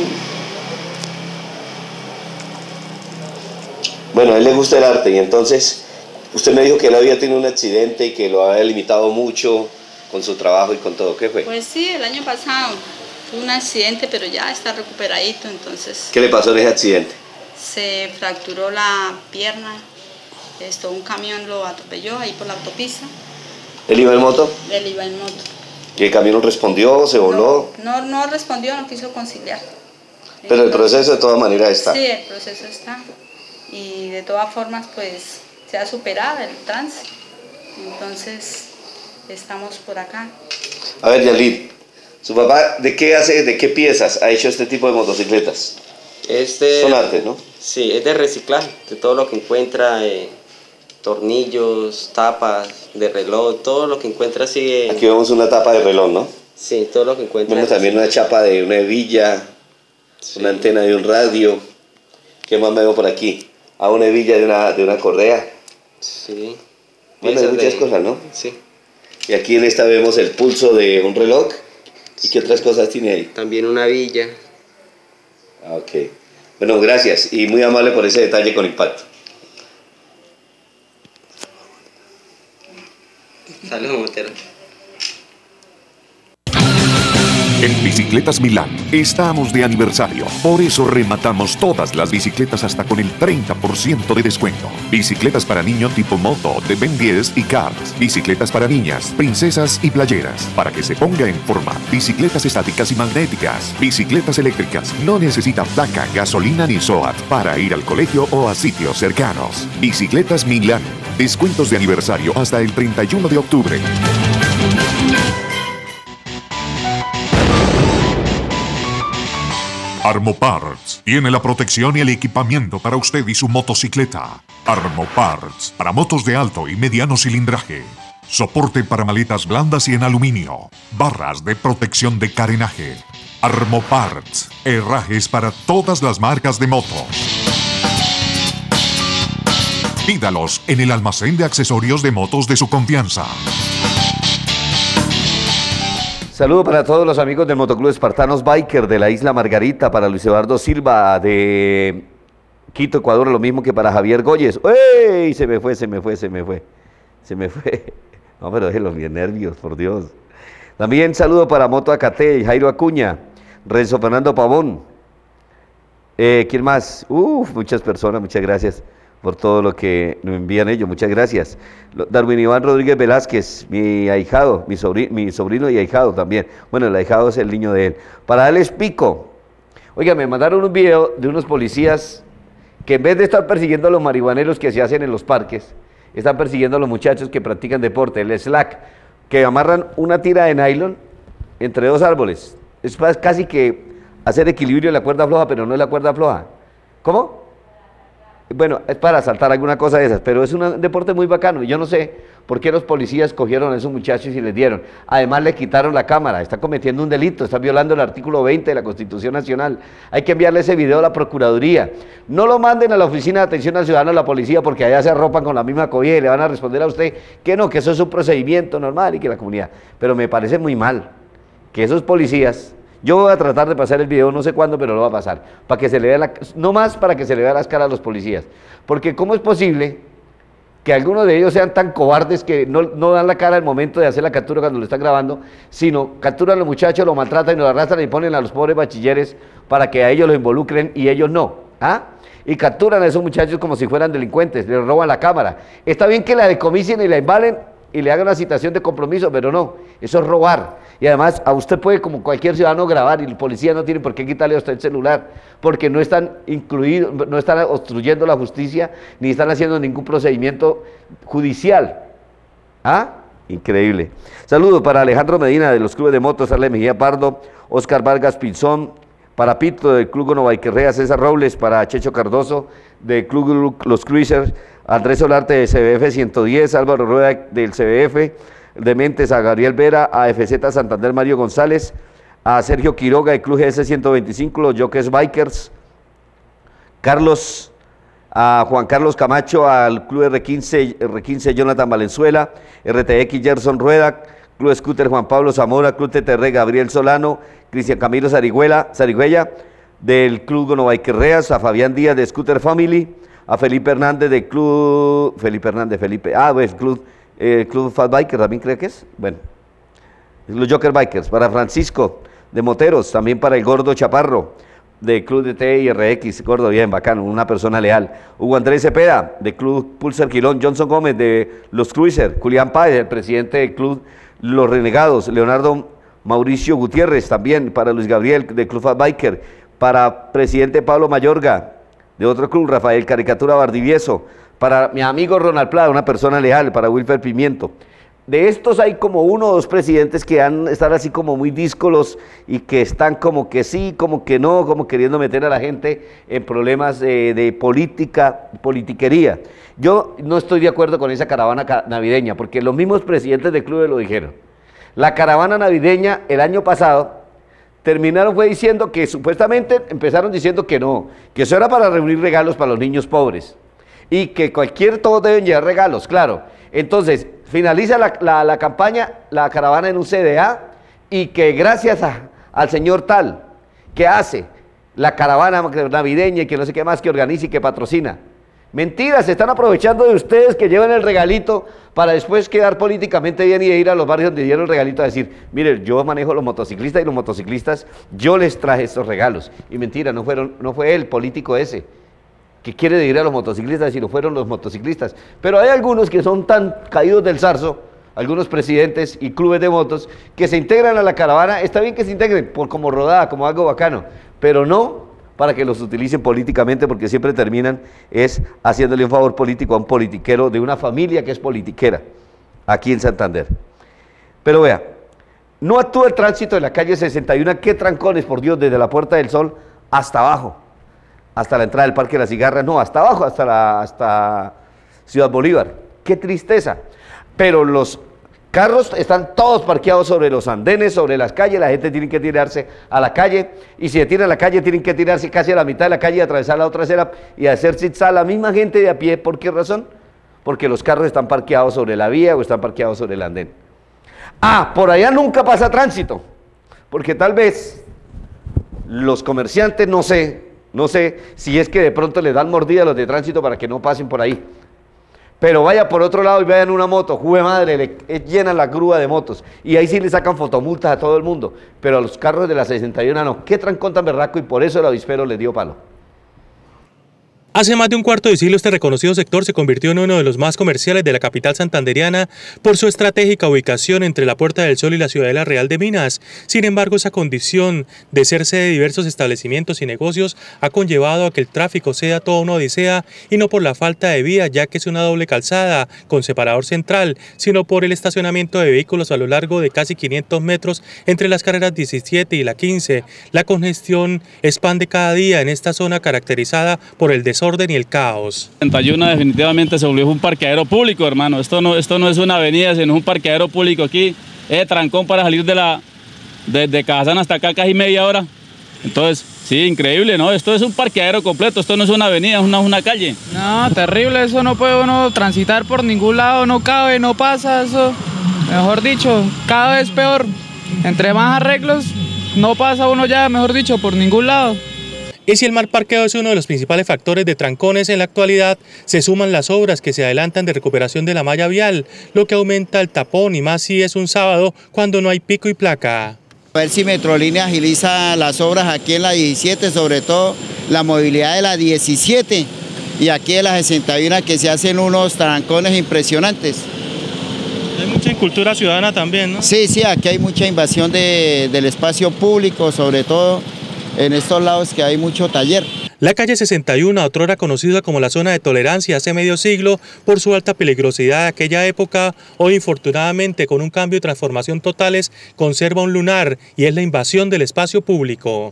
Bueno, a él le gusta el arte y entonces usted me dijo que él había tenido un accidente y que lo había limitado mucho con su trabajo y con todo. ¿Qué fue? Pues sí, el año pasado tuvo un accidente, pero ya está recuperadito, entonces... ¿Qué le pasó en ese accidente? Se fracturó la pierna, un camión lo atropelló ahí por la autopista. ¿Él iba en moto? Él iba en moto. ¿Y el camión respondió, se voló? No respondió, no quiso conciliar. Pero el proceso de todas maneras está. Sí, el proceso está. Y de todas formas, pues, se ha superado el trance. Entonces, estamos por acá. A ver, Yanlit, ¿su papá de qué piezas ha hecho este tipo de motocicletas? Son artes, ¿no? Sí, es de reciclaje, de todo lo que encuentra, tornillos, tapas de reloj, todo lo que encuentra así. Aquí vemos una tapa de reloj, ¿no? Sí, todo lo que encuentra. Vemos también una chapa de una hebilla, sí. Una antena de un radio. ¿Qué más veo por aquí? Una hebilla de una correa. Sí. Bueno, hay muchas cosas, ¿no? Sí. Y aquí en esta vemos el pulso de un reloj. ¿Y qué otras cosas tiene ahí? También una villa. Ok. Bueno, gracias y muy amable por ese detalle con impacto. Saludos, Montero. En Bicicletas Milán estamos de aniversario, por eso rematamos todas las bicicletas hasta con el 30% de descuento. Bicicletas para niño tipo moto de Ben 10 y Cars, bicicletas para niñas, princesas y playeras, para que se ponga en forma, bicicletas estáticas y magnéticas, bicicletas eléctricas, no necesita placa, gasolina ni SOAT para ir al colegio o a sitios cercanos. Bicicletas Milán, descuentos de aniversario hasta el 31 de octubre. Armo Parts tiene la protección y el equipamiento para usted y su motocicleta. Armo Parts para motos de alto y mediano cilindraje. Soporte para maletas blandas y en aluminio. Barras de protección de carenaje. Armo Parts, herrajes para todas las marcas de motos. Pídalos en el almacén de accesorios de motos de su confianza. Saludo para todos los amigos del Motoclub Espartanos Biker de la Isla Margarita, para Luis Eduardo Silva de Quito, Ecuador, lo mismo que para Javier Goyes. ¡Ey! Se me fue. No, pero déjenlo bien nervios, por Dios. También saludo para Moto Acate, Jairo Acuña, Renzo Fernando Pavón. ¿Quién más? Muchas personas, muchas gracias por todo lo que nos envían ellos, muchas gracias. Darwin Iván Rodríguez Velázquez, mi ahijado, mi sobrino y ahijado también. Bueno, el ahijado es el niño de él. Para Alex Pico, oiga, me mandaron un video de unos policías que en vez de estar persiguiendo a los marihuaneros que se hacen en los parques, están persiguiendo a los muchachos que practican deporte, el slack, que amarran una tira de nylon entre dos árboles. Es casi que hacer equilibrio en la cuerda floja, pero no es la cuerda floja. ¿Cómo? Bueno, es para saltar alguna cosa de esas, pero es un deporte muy bacano. Yo no sé, ¿Por qué los policías cogieron a esos muchachos y les dieron? Además le quitaron la cámara, está cometiendo un delito, está violando el artículo 20 de la Constitución Nacional. Hay que enviarle ese video a la Procuraduría. No lo manden a la Oficina de Atención al Ciudadano de la Policía porque allá se arropan con la misma cobija y le van a responder a usted que no, que eso es un procedimiento normal y que la comunidad. Pero me parece muy mal que esos policías, yo voy a tratar de pasar el video, no sé cuándo, pero lo voy a pasar, para que se le vea no más para que se le vea las caras a los policías. Porque ¿cómo es posible que algunos de ellos sean tan cobardes que no dan la cara al momento de hacer la captura cuando lo están grabando, sino capturan a los muchachos, los maltratan y los arrastran y ponen a los pobres bachilleres para que a ellos los involucren y ellos no? ¿Ah? Y capturan a esos muchachos como si fueran delincuentes, les roban la cámara. Está bien que la decomisen y la embalen y le hagan una citación de compromiso, pero no, eso es robar. Y además a usted puede, como cualquier ciudadano, grabar y el policía no tiene por qué quitarle a usted el celular, porque no están incluidos, no están obstruyendo la justicia, ni están haciendo ningún procedimiento judicial. ¿Ah? Increíble. Saludos para Alejandro Medina de los clubes de motos, Arle Mejía Pardo, Oscar Vargas Pinzón, para Pito del Club Novaiquerrea, César Robles, para Checho Cardoso del Club Los Cruisers, Andrés Solarte de CBF 110, Álvaro Rueda del CBF, de Mentes a Gabriel Vera, a FZ Santander Mario González, a Sergio Quiroga del Club GS 125, los Jokers Bikers, a Juan Carlos Camacho, al Club R15 Jonathan Valenzuela, RTX Gerson Rueda, Club Scooter Juan Pablo Zamora, Club TTR Gabriel Solano, Cristian Camilo Zarigüeya, del Club Novaiquerreas, a Fabián Díaz de Scooter Family, a Felipe Hernández del Club, Club Fat Biker también creo que es, bueno, los Joker Bikers, para Francisco de Moteros, también para el Gordo Chaparro, del Club de TIRX, Gordo, bien, bacano, una persona leal, Hugo Andrés Cepeda, del Club Pulsar Quilón, Johnson Gómez, de los Cruiser, Julián Páez, el presidente del Club Los Renegados, Leonardo Mauricio Gutiérrez, también para Luis Gabriel, del Club Fat Biker, para presidente Pablo Mayorga, de otro club, Rafael Caricatura Valdivieso, para mi amigo Ronald Plata, una persona leal, para Wilfer Pimiento. De estos hay como 1 o 2 presidentes que están así como muy díscolos y que están como que sí, como que no, como queriendo meter a la gente en problemas de politiquería. Yo no estoy de acuerdo con esa caravana navideña, porque los mismos presidentes del club lo dijeron. La caravana navideña el año pasado terminaron fue diciendo que supuestamente empezaron diciendo que no, que eso era para reunir regalos para los niños pobres y que todos deben llevar regalos, claro. Entonces finaliza la campaña, la caravana en un CDA y que gracias al señor tal que hace la caravana navideña y que no sé qué más que organiza y que patrocina. Mentira, se están aprovechando de ustedes que llevan el regalito para después quedar políticamente bien y ir a los barrios donde dieron el regalito a decir, mire, yo manejo los motociclistas y los motociclistas, yo les traje estos regalos. Y mentira, no fue el político ese que quiere ir a los motociclistas, sino fueron los motociclistas. Pero hay algunos que son tan caídos del zarzo, algunos presidentes y clubes de motos, que se integran a la caravana. Está bien que se integren como rodada, como algo bacano, pero no para que los utilicen políticamente, porque siempre terminan haciéndole un favor político a un politiquero de una familia que es politiquera, aquí en Santander. Pero vea, no actúa el tránsito de la calle 61, qué trancones, por Dios, desde la Puerta del Sol hasta abajo, hasta la entrada del Parque de las Cigarras, no, hasta abajo, hasta Ciudad Bolívar, qué tristeza. Pero los carros están todos parqueados sobre los andenes, sobre las calles, la gente tiene que tirarse a la calle, y si se tira a la calle tienen que tirarse casi a la mitad de la calle y atravesar la otra acera y hacer zigzag la misma gente de a pie. ¿Por qué razón? Porque los carros están parqueados sobre la vía o están parqueados sobre el andén. Por allá nunca pasa tránsito, porque tal vez los comerciantes, no sé si es que de pronto les dan mordida a los de tránsito para que no pasen por ahí. Pero vaya por otro lado y vean una moto, ¡jue madre!, le llenan la grúa de motos. Y ahí sí le sacan fotomultas a todo el mundo. Pero a los carros de la 61 no. ¡Qué trancón tan berraco! Y por eso el avispero les dio palo. Hace más de un cuarto de siglo este reconocido sector se convirtió en uno de los más comerciales de la capital santanderiana por su estratégica ubicación entre la Puerta del Sol y la Ciudadela Real de Minas. Sin embargo, esa condición de ser sede de diversos establecimientos y negocios ha conllevado a que el tráfico sea toda una odisea, y no por la falta de vía, ya que es una doble calzada con separador central, sino por el estacionamiento de vehículos a lo largo de casi 500 metros entre las carreras 17 y la 15. La congestión expande cada día en esta zona caracterizada por el desorden desorden y el caos. 71 definitivamente se volvió un parqueadero público, hermano. Esto no es una avenida, sino un parqueadero público aquí. Trancón para salir de Cajazán hasta acá casi media hora. Entonces, sí, increíble, ¿no? Esto es un parqueadero completo, esto no es una avenida, es una calle. No, terrible, eso no puede uno transitar por ningún lado, no cabe, no pasa, eso, mejor dicho, cada vez peor. Entre más arreglos, no pasa uno ya, mejor dicho, por ningún lado. Y si el mal parqueo es uno de los principales factores de trancones en la actualidad, se suman las obras que se adelantan de recuperación de la malla vial, lo que aumenta el tapón y más si es un sábado cuando no hay pico y placa. A ver si Metrolínea agiliza las obras aquí en la 17, sobre todo la movilidad de la 17 y aquí de la 61, que se hacen unos trancones impresionantes. Hay mucha incultura ciudadana también, ¿no? Sí, aquí hay mucha invasión del espacio público, sobre todo en estos lados que hay mucho taller. La calle 61, otrora conocida como la zona de tolerancia hace medio siglo por su alta peligrosidad de aquella época, hoy infortunadamente con un cambio y transformación totales conserva un lunar y es la invasión del espacio público.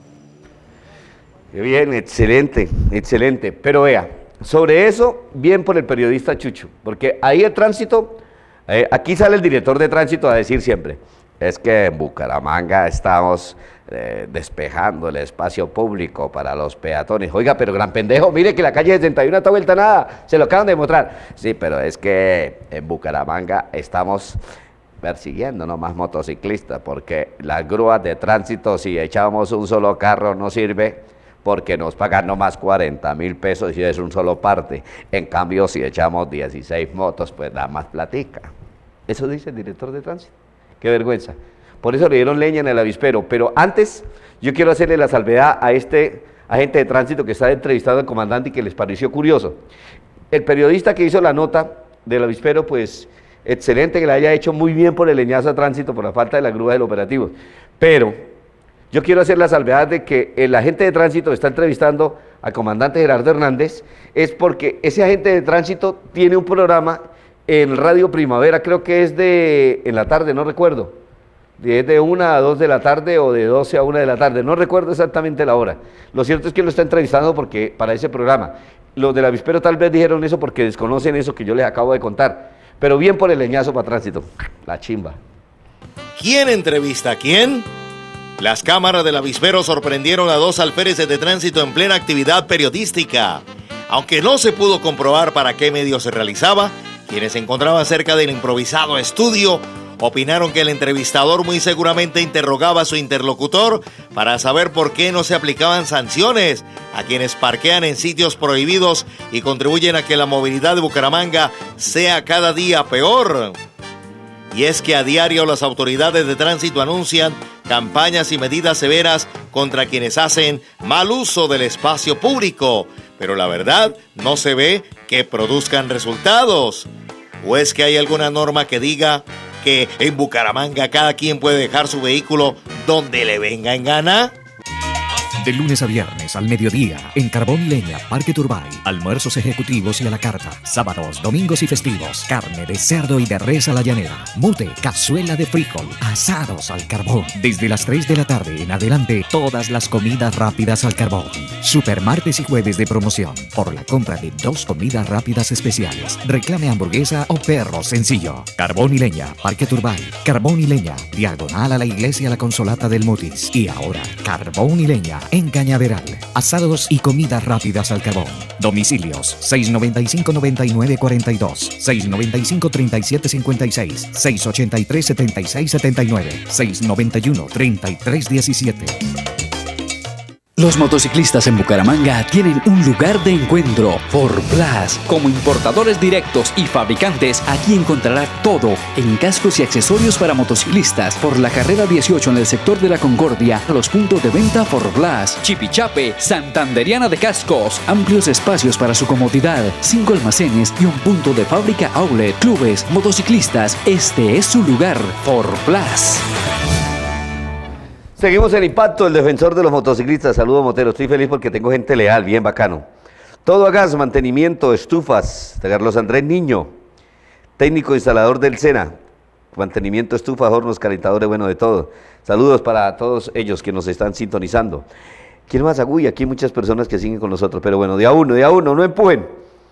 Bien, excelente, excelente. Pero vea, sobre eso, bien por el periodista Chucho, porque ahí el tránsito, aquí sale el director de tránsito a decir siempre, es que en Bucaramanga estamos despejando el espacio público para los peatones. Oiga, pero gran pendejo, mire que la calle 61 está vuelta a nada, se lo acaban de demostrar. Sí, pero es que en Bucaramanga estamos persiguiendo no más motociclistas, porque las grúas de tránsito, si echamos un solo carro no sirve, porque nos pagan nomás 40.000 pesos y es un solo parte. En cambio, si echamos 16 motos, pues da más platica. Eso dice el director de tránsito. Qué vergüenza. Por eso le dieron leña en el avispero. Pero antes, yo quiero hacerle la salvedad a este agente de tránsito que está entrevistando al comandante y que les pareció curioso. El periodista que hizo la nota del avispero, pues, excelente que la haya hecho muy bien por el leñazo a tránsito, por la falta de la grúa del operativo. Pero yo quiero hacer la salvedad de que el agente de tránsito está entrevistando al comandante Gerardo Hernández, es porque ese agente de tránsito tiene un programa en Radio Primavera, creo que es en la tarde, no recuerdo. Es de 1 a 2 de la tarde o de 12 a 1 de la tarde, no recuerdo exactamente la hora. Lo cierto es que lo está entrevistando para ese programa. Los del avispero tal vez dijeron eso porque desconocen eso que yo les acabo de contar. Pero bien por el leñazo para tránsito, la chimba. ¿Quién entrevista a quién? Las cámaras del avispero sorprendieron a 2 alféreces de tránsito en plena actividad periodística. Aunque no se pudo comprobar para qué medio se realizaba, quienes se encontraban cerca del improvisado estudio opinaron que el entrevistador muy seguramente interrogaba a su interlocutor para saber por qué no se aplicaban sanciones a quienes parquean en sitios prohibidos y contribuyen a que la movilidad de Bucaramanga sea cada día peor. Y es que a diario las autoridades de tránsito anuncian campañas y medidas severas contra quienes hacen mal uso del espacio público, pero la verdad no se ve que produzcan resultados. ¿O es que hay alguna norma que diga que en Bucaramanga cada quien puede dejar su vehículo donde le venga en gana? De lunes a viernes al mediodía, en Carbón Leña, Parque Turbay, almuerzos ejecutivos y a la carta. Sábados, domingos y festivos, carne de cerdo y de res a la llanera, mute, cazuela de frijol, asados al carbón. Desde las 3 de la tarde en adelante, todas las comidas rápidas al carbón. Supermartes y jueves de promoción. Por la compra de 2 comidas rápidas especiales, reclame hamburguesa o perro sencillo. Carbón y Leña, Parque Turbay. Carbón y Leña, diagonal a la iglesia La Consolata del Mutis. Y ahora, Carbón y Leña en Cañaveral. Asados y comidas rápidas al carbón. Domicilios 695-9942, 695-3756, 683-7679, 691-3317. Los motociclistas en Bucaramanga tienen un lugar de encuentro, Forplas. Como importadores directos y fabricantes, aquí encontrará todo en cascos y accesorios para motociclistas. Por la carrera 18 en el sector de la Concordia, a los puntos de venta Forplas. Chipichape, Santanderiana de Cascos. Amplios espacios para su comodidad, 5 almacenes y un punto de fábrica outlet. Clubes, motociclistas, este es su lugar, Forplas. Seguimos en Impacto, el defensor de los motociclistas. Saludos, Motero. Estoy feliz porque tengo gente leal, bien bacano. Todo a gas, mantenimiento, estufas, de Carlos Andrés Niño, técnico instalador del SENA. Mantenimiento, estufas, hornos, calentadores, bueno, de todo. Saludos para todos ellos que nos están sintonizando. ¿Quién más? Uy, aquí hay muchas personas que siguen con nosotros, pero bueno, de a uno, no empujen.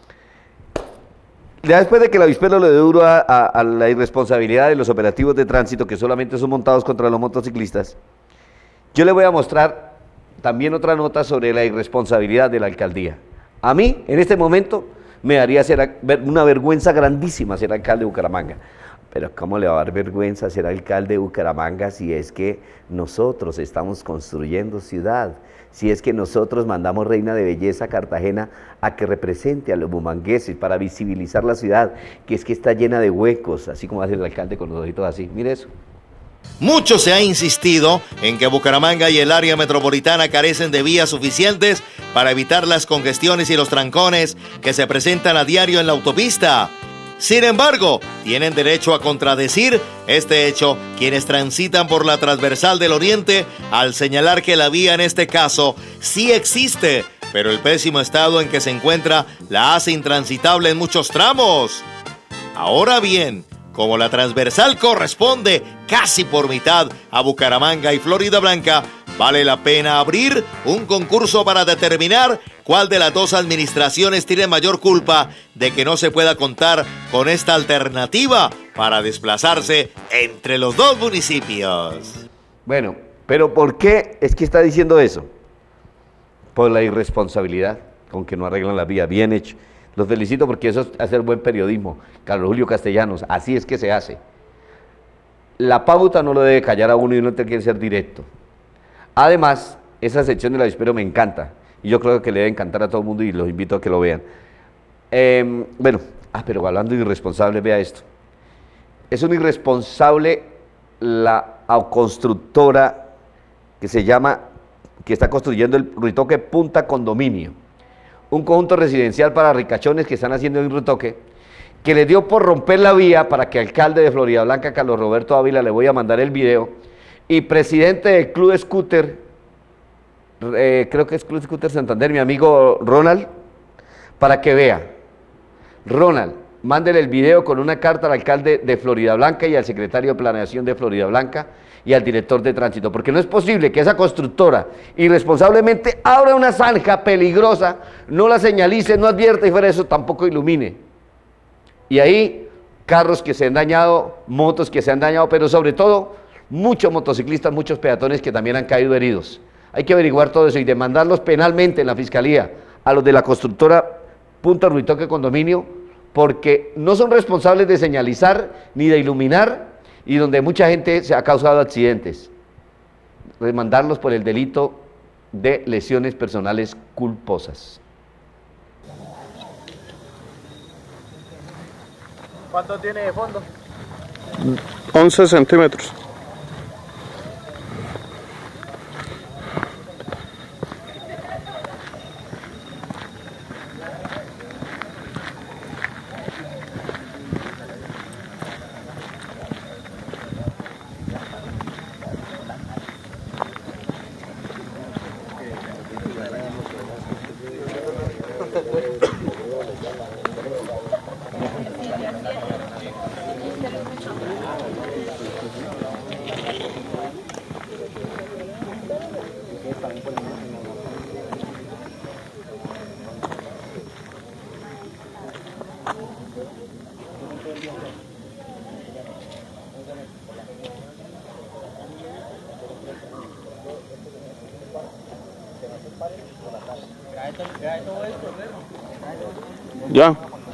Ya después de que el avispero le dio duro a la irresponsabilidad de los operativos de tránsito, que solamente son montados contra los motociclistas, yo le voy a mostrar también otra nota sobre la irresponsabilidad de la alcaldía. A mí, en este momento, me daría una vergüenza grandísima ser alcalde de Bucaramanga. Pero ¿cómo le va a dar vergüenza ser alcalde de Bucaramanga si es que nosotros estamos construyendo ciudad? Si es que nosotros mandamos Reina de Belleza a Cartagena a que represente a los bumangueses para visibilizar la ciudad, que es que está llena de huecos, así como hace el alcalde con los ojitos así. Mire eso. Mucho se ha insistido en que Bucaramanga y el área metropolitana carecen de vías suficientes para evitar las congestiones y los trancones que se presentan a diario en la autopista. Sin embargo, tienen derecho a contradecir este hecho quienes transitan por la transversal del Oriente al señalar que la vía en este caso sí existe, pero el pésimo estado en que se encuentra la hace intransitable en muchos tramos. Ahora bien, como la transversal corresponde casi por mitad a Bucaramanga y Florida Blanca, vale la pena abrir un concurso para determinar cuál de las dos administraciones tiene mayor culpa de que no se pueda contar con esta alternativa para desplazarse entre los dos municipios. Bueno, pero ¿por qué es que está diciendo eso? Por la irresponsabilidad con que no arreglan la vía. Bien hecho. Los felicito porque eso es hacer buen periodismo. Carlos Julio Castellanos, así es que se hace. La pauta no lo debe callar a uno y uno tiene que ser directo. Además, esa sección del avispero me encanta. Y yo creo que le debe encantar a todo el mundo y los invito a que lo vean. Pero hablando de irresponsables, vea esto. Es un irresponsable la constructora que está construyendo el ritoque Punta Condominio. Un conjunto residencial para ricachones que están haciendo un retoque, que le dio por romper la vía para que el alcalde de Florida Blanca, Carlos Roberto Ávila, le voy a mandar el video, y presidente del Club Scooter, creo que es Club Scooter Santander, mi amigo Ronald, para que vea. Ronald, mándele el video con una carta al alcalde de Florida Blanca y al secretario de Planeación de Florida Blanca y al director de tránsito, porque no es posible que esa constructora irresponsablemente abra una zanja peligrosa, no la señalice, no advierta y fuera de eso tampoco ilumine. Y ahí carros que se han dañado, motos que se han dañado, pero sobre todo muchos motociclistas, muchos peatones que también han caído heridos. Hay que averiguar todo eso y demandarlos penalmente en la fiscalía a los de la constructora Punta Ritoque Condominio, porque no son responsables de señalizar ni de iluminar, y donde mucha gente se ha causado accidentes. Demandarlos por el delito de lesiones personales culposas. ¿Cuánto tiene de fondo? 11 centímetros. Ya.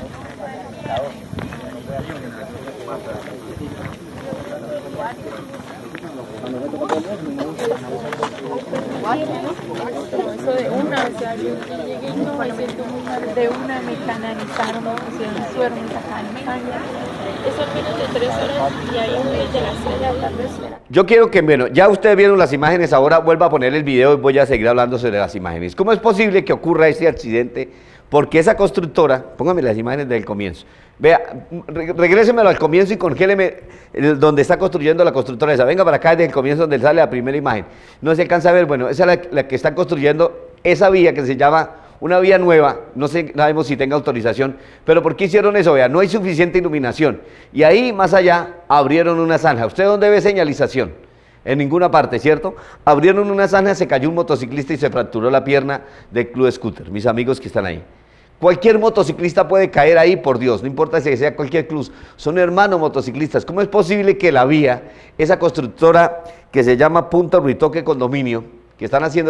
Eso de una, o sea, yo llegué y no, de una me canalizaron, me pusieron suero, me sacaron sangre. Eso en menos de 3 horas y ahí desde las 6 de la tarde. Yo quiero que, bueno, ya ustedes vieron las imágenes, ahora vuelva a poner el video y voy a seguir hablando sobre las imágenes. ¿Cómo es posible que ocurra este accidente? Porque esa constructora, póngame las imágenes del comienzo, vea, regrésemelo al comienzo y congéleme donde está construyendo la constructora esa, venga para acá desde el comienzo donde sale la primera imagen, no se alcanza a ver, bueno, esa es la que están construyendo, esa vía que se llama una vía nueva, no sé, sabemos si tenga autorización, pero ¿por qué hicieron eso? Vea, no hay suficiente iluminación, y ahí más allá abrieron una zanja. ¿Usted dónde ve señalización? en ninguna parte, ¿cierto? Abrieron una zanja, se cayó un motociclista y se fracturó la pierna del Club Scooter, mis amigos que están ahí. Cualquier motociclista puede caer ahí, por Dios, no importa si sea cualquier club, son hermanos motociclistas. ¿Cómo es posible que la vía, esa constructora que se llama Punta Ruitoque Condominio, que están haciendo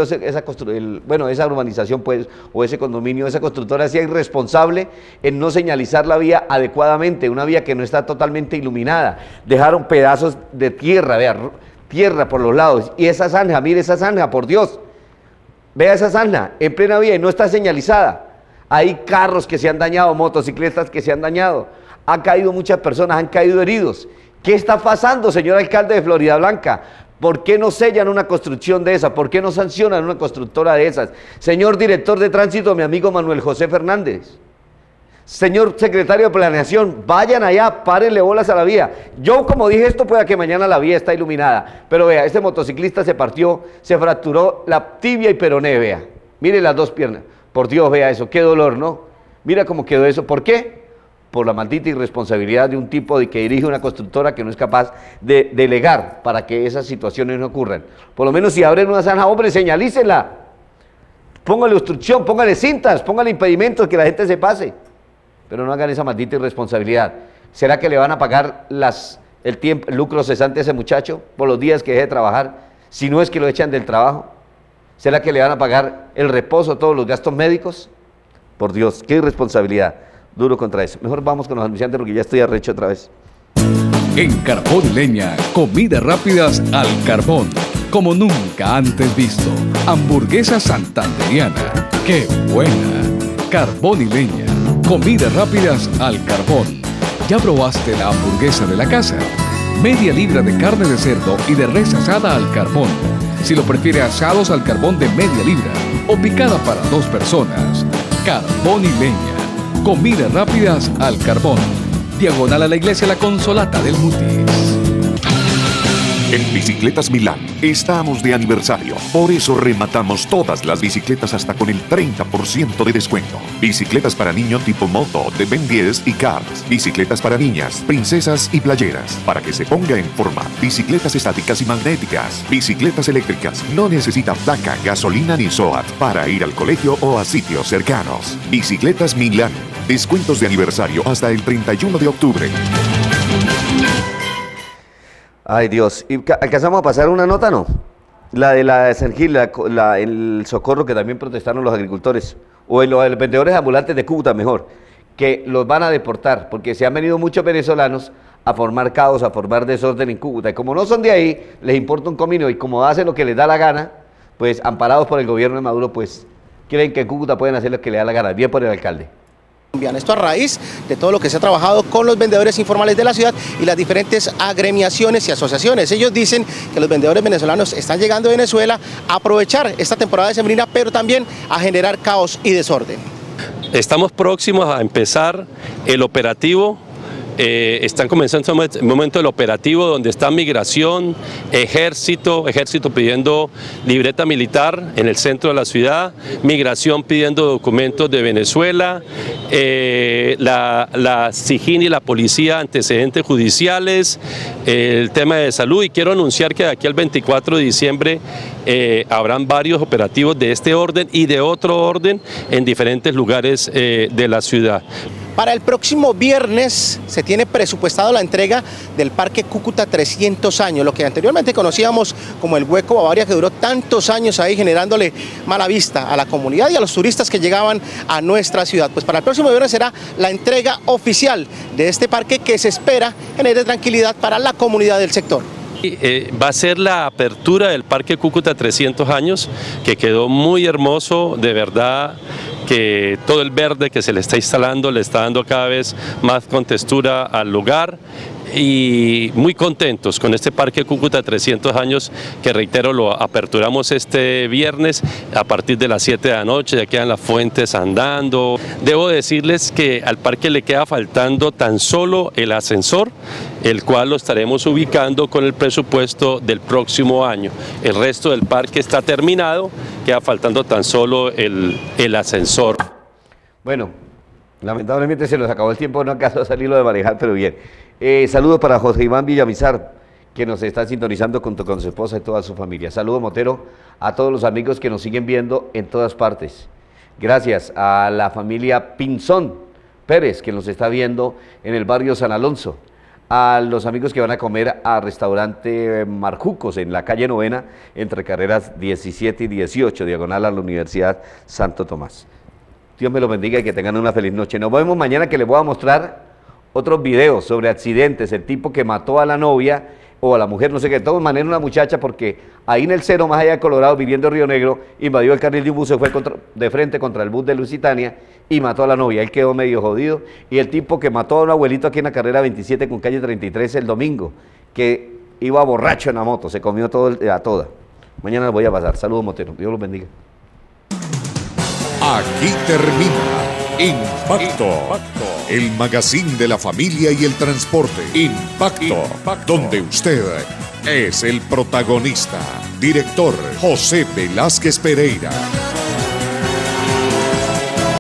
esa urbanización, pues, o ese condominio, esa constructora sea irresponsable en no señalizar la vía adecuadamente, una vía que no está totalmente iluminada? Dejaron pedazos de tierra, vea, tierra por los lados, y esa zanja, mire esa zanja, por Dios, vea esa zanja, en plena vía y no está señalizada. Hay carros que se han dañado, motocicletas que se han dañado, han caído muchas personas, han caído heridos. ¿Qué está pasando, señor alcalde de Floridablanca? ¿Por qué no sellan una construcción de esa? ¿Por qué no sancionan una constructora de esas? Señor director de tránsito, mi amigo Manuel José Fernández. Señor secretario de Planeación, vayan allá, párenle bolas a la vía. Yo, como dije esto, pueda que mañana la vía está iluminada. Pero vea, este motociclista se partió, se fracturó la tibia y peroné, vea. Mire las dos piernas. Por Dios, vea eso, qué dolor, ¿no? Mira cómo quedó eso. ¿Por qué? Por la maldita irresponsabilidad de un tipo que dirige una constructora que no es capaz de delegar para que esas situaciones no ocurran. Por lo menos si abren una zanja, hombre, señalícenla. Póngale obstrucción, póngale cintas, póngale impedimentos que la gente se pase. Pero no hagan esa maldita irresponsabilidad. ¿Será que le van a pagar el lucro cesante a ese muchacho por los días que deje de trabajar? Si no es que lo echan del trabajo. ¿Será que le van a pagar el reposo, todos los gastos médicos? Por Dios, qué irresponsabilidad. Duro contra eso. Mejor vamos con los anunciantes porque ya estoy arrecho otra vez. En Carbón y Leña, comidas rápidas al carbón, como nunca antes visto. Hamburguesa santanderiana, ¡qué buena! Carbón y Leña, comidas rápidas al carbón. ¿Ya probaste la hamburguesa de la casa? Media libra de carne de cerdo y de res asada al carbón. Si lo prefiere, asados al carbón de media libra o picada para 2 personas. Carbón y Leña. Comidas rápidas al carbón. Diagonal a la iglesia La Consolata del Mutis. En Bicicletas Milán estamos de aniversario, por eso rematamos todas las bicicletas hasta con el 30% de descuento. Bicicletas para niño tipo moto de Ben 10 y karts, bicicletas para niñas, princesas y playeras, para que se ponga en forma, bicicletas estáticas y magnéticas, bicicletas eléctricas, no necesita placa, gasolina ni SOAT para ir al colegio o a sitios cercanos. Bicicletas Milán, descuentos de aniversario hasta el 31 de octubre. Ay, Dios. ¿Y alcanzamos a pasar una nota, no? La de la San Gil, el socorro que también protestaron los agricultores, o los vendedores ambulantes de Cúcuta, mejor, que los van a deportar, porque se han venido muchos venezolanos a formar caos, a formar desorden en Cúcuta. Y como no son de ahí, les importa un comino, y como hacen lo que les da la gana, pues amparados por el gobierno de Maduro, pues creen que en Cúcuta pueden hacer lo que les da la gana. Bien por el alcalde. Esto a raíz de todo lo que se ha trabajado con los vendedores informales de la ciudad y las diferentes agremiaciones y asociaciones. Ellos dicen que los vendedores venezolanos están llegando a Venezuela a aprovechar esta temporada decembrina, pero también a generar caos y desorden. Estamos próximos a empezar el operativo. Están comenzando un momento del operativo donde está migración, ejército pidiendo libreta militar en el centro de la ciudad, migración pidiendo documentos de Venezuela, la SIJIN y la policía, antecedentes judiciales, el tema de salud, y quiero anunciar que de aquí al 24 de diciembre habrán varios operativos de este orden y de otro orden en diferentes lugares de la ciudad. Para el próximo viernes se tiene presupuestado la entrega del Parque Cúcuta 300 años, lo que anteriormente conocíamos como el Hueco Bavaria, que duró tantos años ahí generándole mala vista a la comunidad y a los turistas que llegaban a nuestra ciudad. Pues para el próximo viernes será la entrega oficial de este parque que se espera genere tranquilidad para la comunidad del sector. Va a ser la apertura del Parque Cúcuta 300 años, que quedó muy hermoso, de verdad que todo el verde que se le está instalando le está dando cada vez más contextura al lugar, y muy contentos con este Parque Cúcuta 300 años, que reitero, lo aperturamos este viernes a partir de las 7 de la noche, ya quedan las fuentes andando. Debo decirles que al parque le queda faltando tan solo el ascensor, el cual lo estaremos ubicando con el presupuesto del próximo año. El resto del parque está terminado, queda faltando tan solo el ascensor. Bueno, lamentablemente se nos acabó el tiempo, no alcanzó a salir lo de manejar, pero bien. Saludos para José Iván Villamizar, que nos está sintonizando junto con su esposa y toda su familia. Saludo, Motero, a todos los amigos que nos siguen viendo en todas partes. Gracias a la familia Pinzón Pérez, que nos está viendo en el barrio San Alonso. A los amigos que van a comer a restaurante Marjucos en la calle Novena, entre carreras 17 y 18, diagonal a la Universidad Santo Tomás. Dios me los bendiga y que tengan una feliz noche. Nos vemos mañana, que les voy a mostrar otros videos sobre accidentes, el tipo que mató a la novia o a la mujer, no sé qué, de todas maneras una muchacha, porque ahí en el Cero, más allá de Colorado, viviendo en Río Negro, invadió el carril de un bus, se fue de frente contra el bus de Lusitania y mató a la novia. Él quedó medio jodido. Y el tipo que mató a un abuelito aquí en la carrera 27 con calle 33 el domingo, que iba borracho en la moto, se comió a toda. Mañana les voy a pasar. Saludos, Motero. Dios los bendiga. Aquí termina Impacto, el magazine de la familia y el transporte. Impacto, donde usted es el protagonista. Director José Velázquez Pereira.